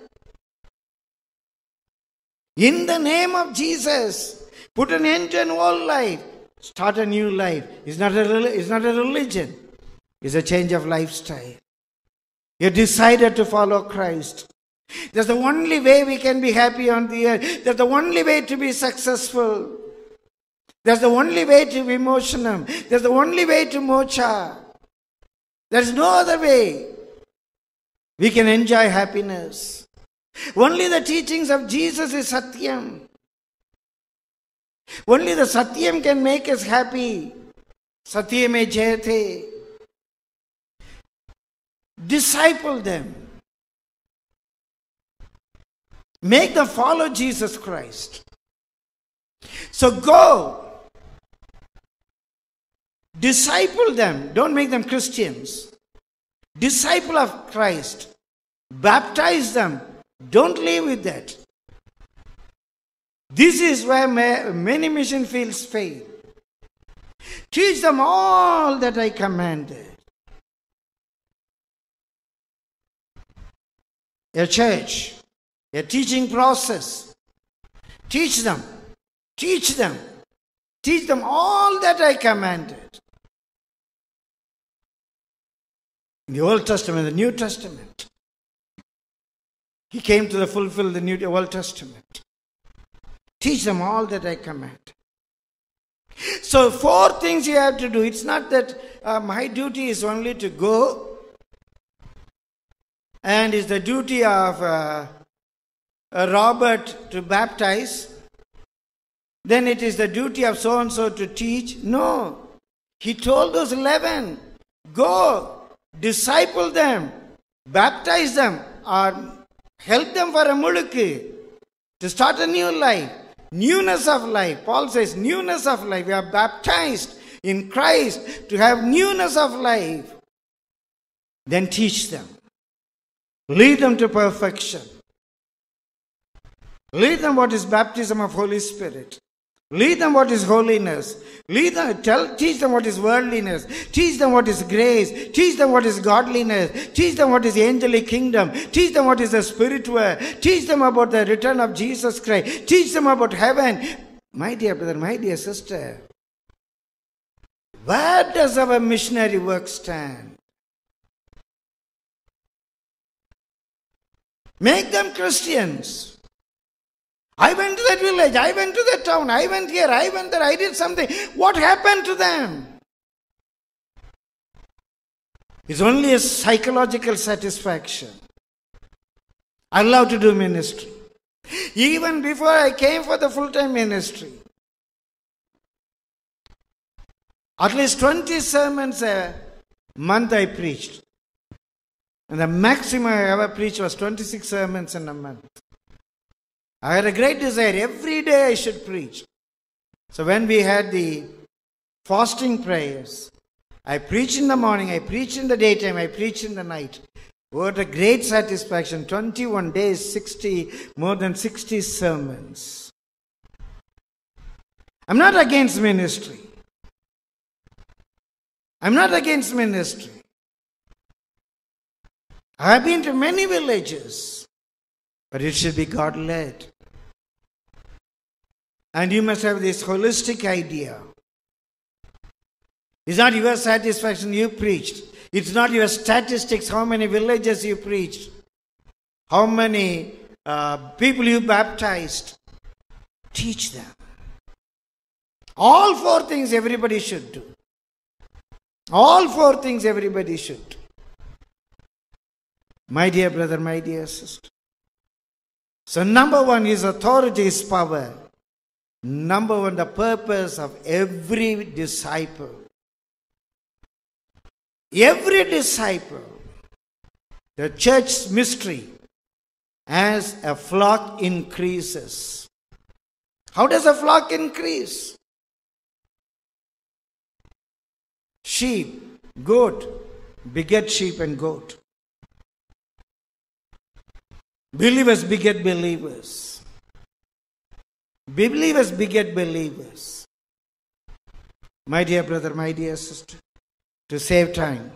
In the name of Jesus, put an end to an old life. Start a new life. It's not a, it's not a religion. It's a change of lifestyle. You decided to follow Christ. That's the only way we can be happy on the earth. That's the only way to be successful. That's the only way to be emotional. That's the only way to moksha. There's no other way. We can enjoy happiness. Only the teachings of Jesus is Satyam. Only the Satyam can make us happy. Satyame Jayate. Disciple them. Make them follow Jesus Christ. So go. Disciple them. Don't make them Christians. Disciple of Christ. Baptize them. Don't live with that. This is where many mission fields fail. Teach them all that I commanded. A church, a teaching process. Teach them. Teach them. Teach them all that I commanded. In the Old Testament, the New Testament. He came to fulfill the New Old Testament. Teach them all that I command. So four things you have to do. It's not that uh, my duty is only to go and it's the duty of uh, uh, Robert to baptize. Then it is the duty of so-and-so to teach. No. He told those eleven, go, disciple them, baptize them, or help them for a Mulukku to start a new life. Newness of life. Paul says newness of life. We are baptized in Christ to have newness of life. Then teach them. Lead them to perfection. Lead them what is baptism of Holy Spirit. Lead them what is holiness. Lead them, tell, teach them what is worldliness. Teach them what is grace. Teach them what is godliness. Teach them what is the angelic kingdom. Teach them what is the spiritual. Teach them about the return of Jesus Christ. Teach them about heaven. My dear brother, my dear sister, where does our missionary work stand? Make them Christians. I went to that village, I went to that town, I went here, I went there, I did something. What happened to them? It's only a psychological satisfaction. I love to do ministry. Even before I came for the full-time ministry, at least twenty sermons a month I preached. And the maximum I ever preached was twenty-six sermons in a month. I had a great desire. Every day I should preach. So when we had the fasting prayers, I preached in the morning, I preached in the daytime, I preached in the night. What a great satisfaction. twenty-one days, sixty, more than sixty sermons. I'm not against ministry. I'm not against ministry. I have been to many villages, but it should be God-led. And you must have this holistic idea. It's not your satisfaction you preached. It's not your statistics, how many villages you preached, how many uh, people you baptized. Teach them. All four things everybody should do. All four things everybody should do. My dear brother, my dear sister. So number one is authority is power. Number one, the purpose of every disciple. Every disciple, the church's mystery, as a flock increases. How does a flock increase? Sheep, goat, beget sheep and goat. Believers beget believers. Believers beget believers. My dear brother, my dear sister, to save time,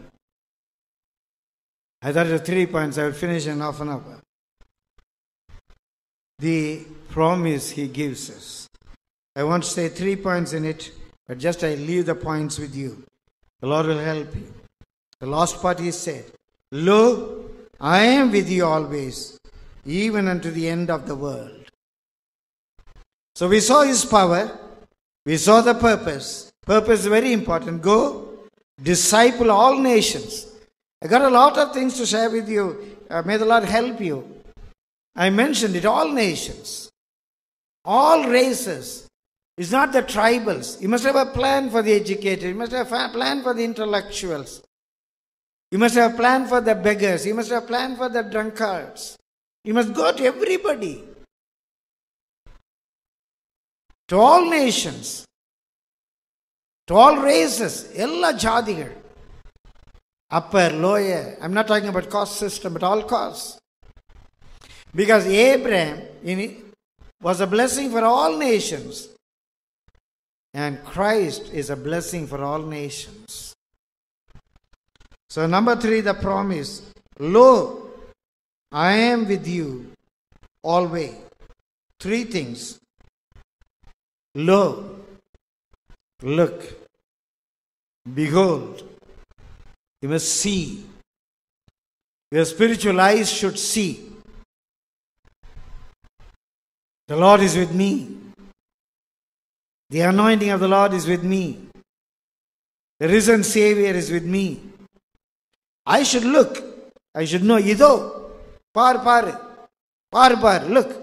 I thought of three points. I will finish in half an hour. The promise he gives us. I want to say three points in it, but just I leave the points with you. The Lord will help you. The last part he said, Lo, I am with you always, even unto the end of the world. So we saw his power. We saw the purpose. Purpose is very important. Go, disciple all nations. I got a lot of things to share with you. Uh, may the Lord help you. I mentioned it, all nations, all races. It's not the tribals. You must have a plan for the educated. You must have a plan for the intellectuals. You must have a plan for the beggars. You must have a plan for the drunkards. You must go to everybody. To all nations. To all races. Ella jadigal. Upper, lower. I'm not talking about caste system, but all castes. Because Abraham was a blessing for all nations. And Christ is a blessing for all nations. So number three, the promise. Lo, I am with you always. Three things. Lo, look, behold. You must see. Your spiritual eyes should see. The Lord is with me. The anointing of the Lord is with me. The risen Savior is with me. I should look. I should know. Ido. Par par. Par par. Look.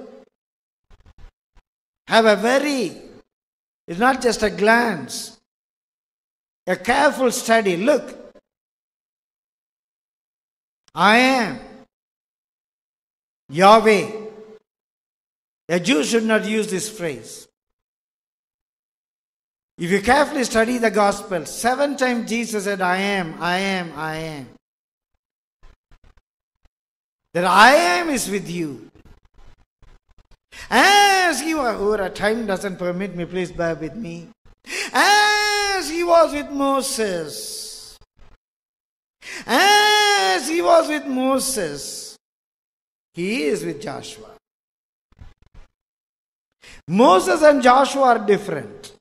Have a very, it's not just a glance. A careful study. Look. I am Yahweh. A Jew should not use this phrase. If you carefully study the gospel, seven times Jesus said, I am, I am, I am. That I am is with you. As he was, oh, time doesn't permit me, please bear with me. As he was with Moses. As he was with Moses. He is with Joshua. Moses and Joshua are different.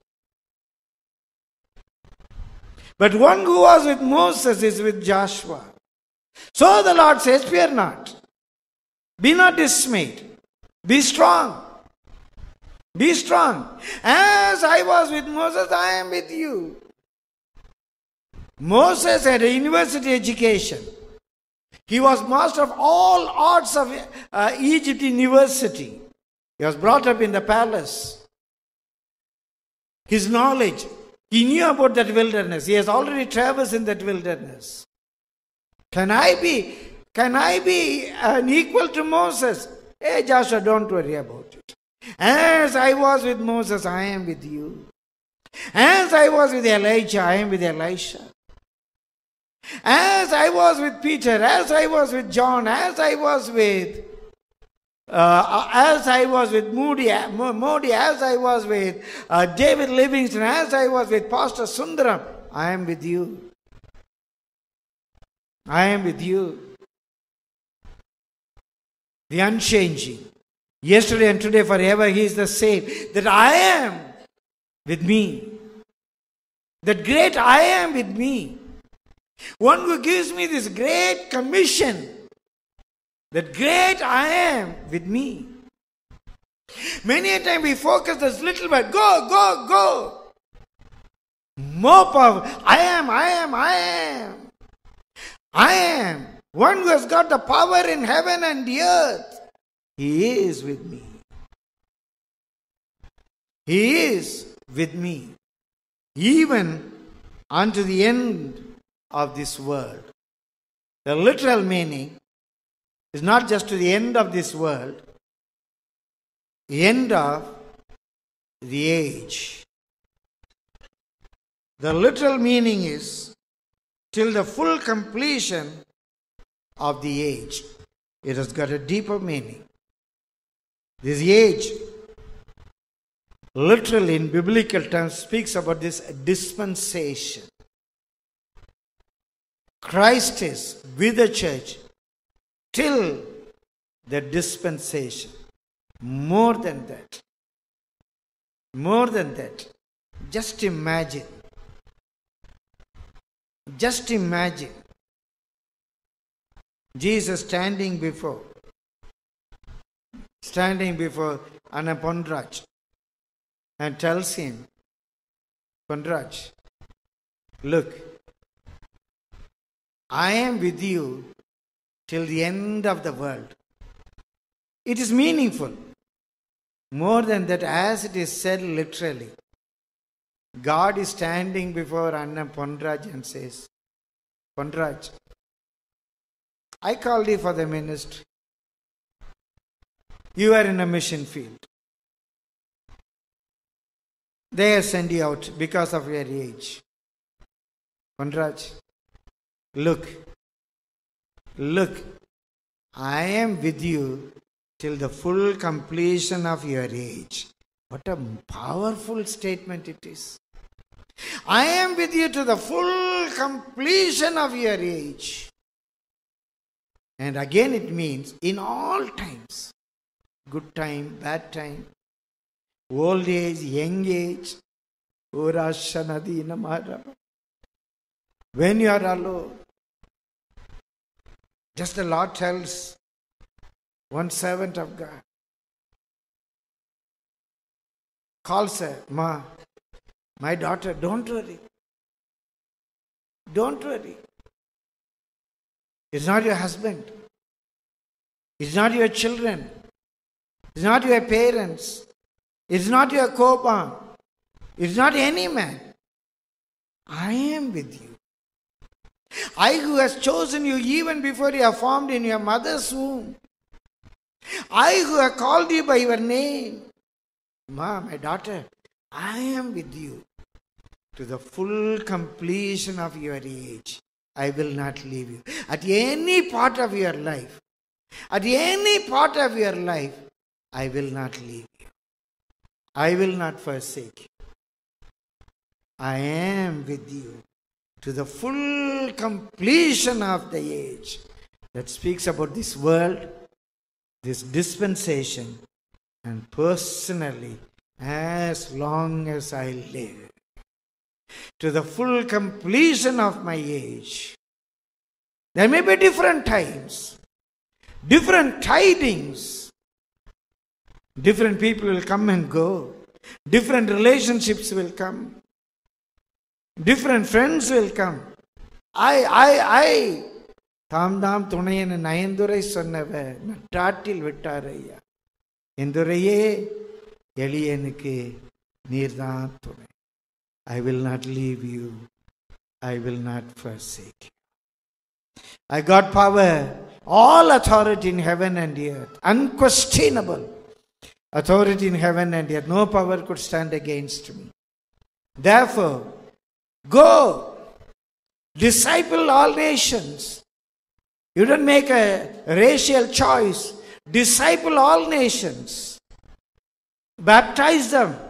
But one who was with Moses is with Joshua. So the Lord says, fear not. Be not dismayed. Be strong. Be strong. As I was with Moses, I am with you. Moses had a university education. He was master of all arts of uh, Egypt University. He was brought up in the palace. His knowledge, he knew about that wilderness. He has already traversed in that wilderness. Can I be, can I be an equal to Moses? Hey Joshua, don't worry about it. As I was with Moses, I am with you. As I was with Elijah, I am with Elisha. As I was with Peter, as I was with John, as I was with Uh, as I was with Moody, Modi, as I was with uh, David Livingston, as I was with Pastor Sundaram, I am with you. I am with you. The unchanging. Yesterday and today forever He is the same. That I am with me. That great I am with me. One who gives me this great commission. That great I am with me. Many a time we focus this little bit. Go, go, go. More power. I am, I am, I am. I am. One who has got the power in heaven and the earth. He is with me. He is with me. Even unto the end of this world. The literal meaning is not just to the end of this world, the end of the age. The literal meaning is till the full completion of the age. It has got a deeper meaning. This age, literally in biblical terms, speaks about this dispensation. Christ is with the church till the dispensation. More than that. More than that. Just imagine. Just imagine. Jesus standing before, standing before Anna Pondraj and tells him, Pondraj, look, I am with you till the end of the world. It is meaningful. More than that, as it is said literally, God is standing before Anna Pondraj and says, Pondraj, I called you for the ministry. You are in a mission field. They have sent you out because of your age. Pondraj, look, look, I am with you till the full completion of your age. What a powerful statement it is. I am with you to the full completion of your age. And again it means in all times. Good time, bad time, old age, young age. When you are alone. Just the Lord tells one servant of God. Calls her, Ma, my daughter, don't worry. Don't worry. It's not your husband. It's not your children. It's not your parents. It's not your co-born. It's not any man. I am with you. I who has chosen you even before you are formed in your mother's womb. I who have called you by your name. Ma, my daughter, I am with you to the full completion of your age. I will not leave you. At any part of your life, at any part of your life, I will not leave you. I will not forsake you. I am with you to the full completion of the age. That speaks about this world, this dispensation, and personally, as long as I live, to the full completion of my age. There may be different times, different tidings. Different people will come and go. Different relationships will come. Different friends will come. I, I, I. தாம் தாம் துணையன் நயந்துரை சொன்னவ நட்டாற்றில் விட்டாரையா. எந்துரையே எளியனுக்கு நீர்தான் துணை. I will not leave you. I will not forsake you. I got power, all authority in heaven and earth. Unquestionable authority in heaven and earth. No power could stand against me. Therefore, go, disciple all nations. You don't make a racial choice. Disciple all nations. Baptize them.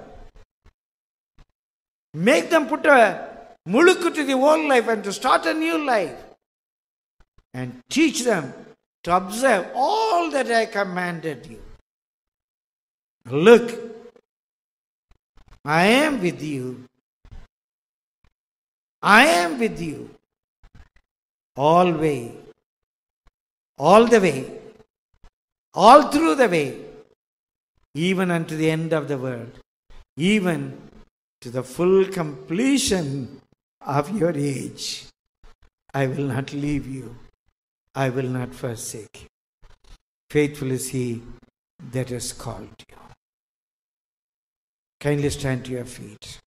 Make them put a mulukku to the old life and to start a new life. and teach them to observe all that I commanded you. Look, I am with you. I am with you. All way, all the way, all through the way, even unto the end of the world, even to the full completion of your age. I will not leave you. I will not forsake you. Faithful is he that has called you. Kindly stand to your feet.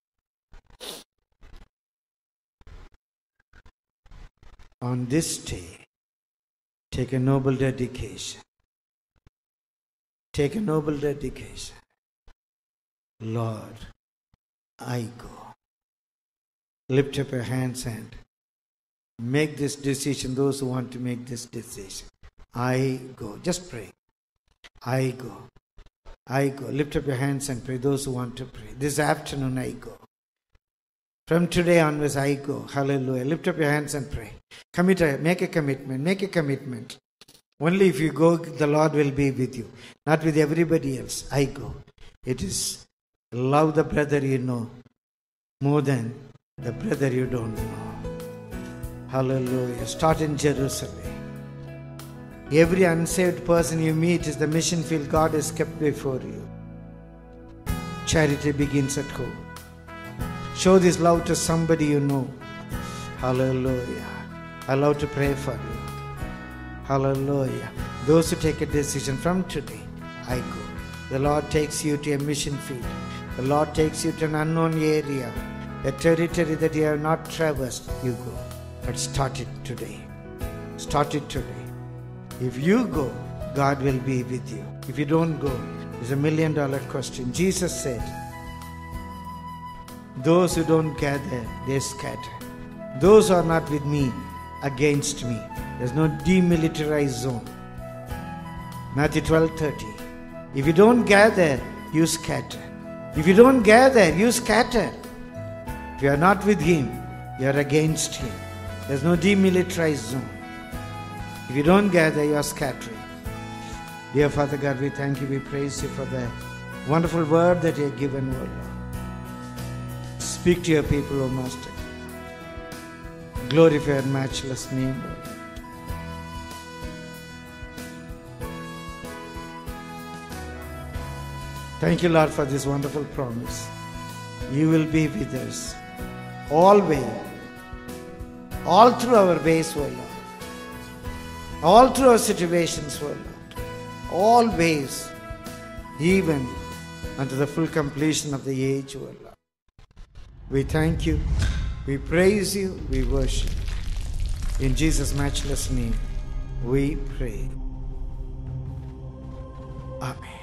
On this day, take a noble dedication. Take a noble dedication. Lord, I go. Lift up your hands and make this decision, those who want to make this decision. I go. Just pray. I go. I go. Lift up your hands and pray, those who want to pray. This afternoon I go. From today onwards I go. Hallelujah. Lift up your hands and pray. Commit a, make a commitment. Make a commitment. Only if you go, the Lord will be with you. Not with everybody else. I go. It is love the brother you know more than the brother you don't know. Hallelujah. Start in Jerusalem. Every unsaved person you meet is the mission field God has kept before you. Charity begins at home. Show this love to somebody you know. Hallelujah. I love to pray for you. Hallelujah. Those who take a decision from today, I go. The Lord takes you to a mission field. The Lord takes you to an unknown area, a territory that you have not traversed. You go. But start it today. Start it today. If you go, God will be with you. If you don't go, it's a million dollar question. Jesus said, those who don't gather, they scatter. Those who are not with me, against me. There's no demilitarized zone. Matthew twelve thirty. If you don't gather, you scatter. If you don't gather, you scatter. If you are not with him, you are against him. There's no demilitarized zone. If you don't gather, you are scattering. Dear Father God, we thank you, we praise you for the wonderful word that you have given, O Lord. Speak to your people, O Master. Glorify your matchless name, O Lord. Thank you, Lord, for this wonderful promise. You will be with us always, all through our ways, O Lord. All through our situations, O Lord. Always, even unto the full completion of the age, O Lord. We thank you, we praise you, we worship. In Jesus' matchless name, we pray. Amen.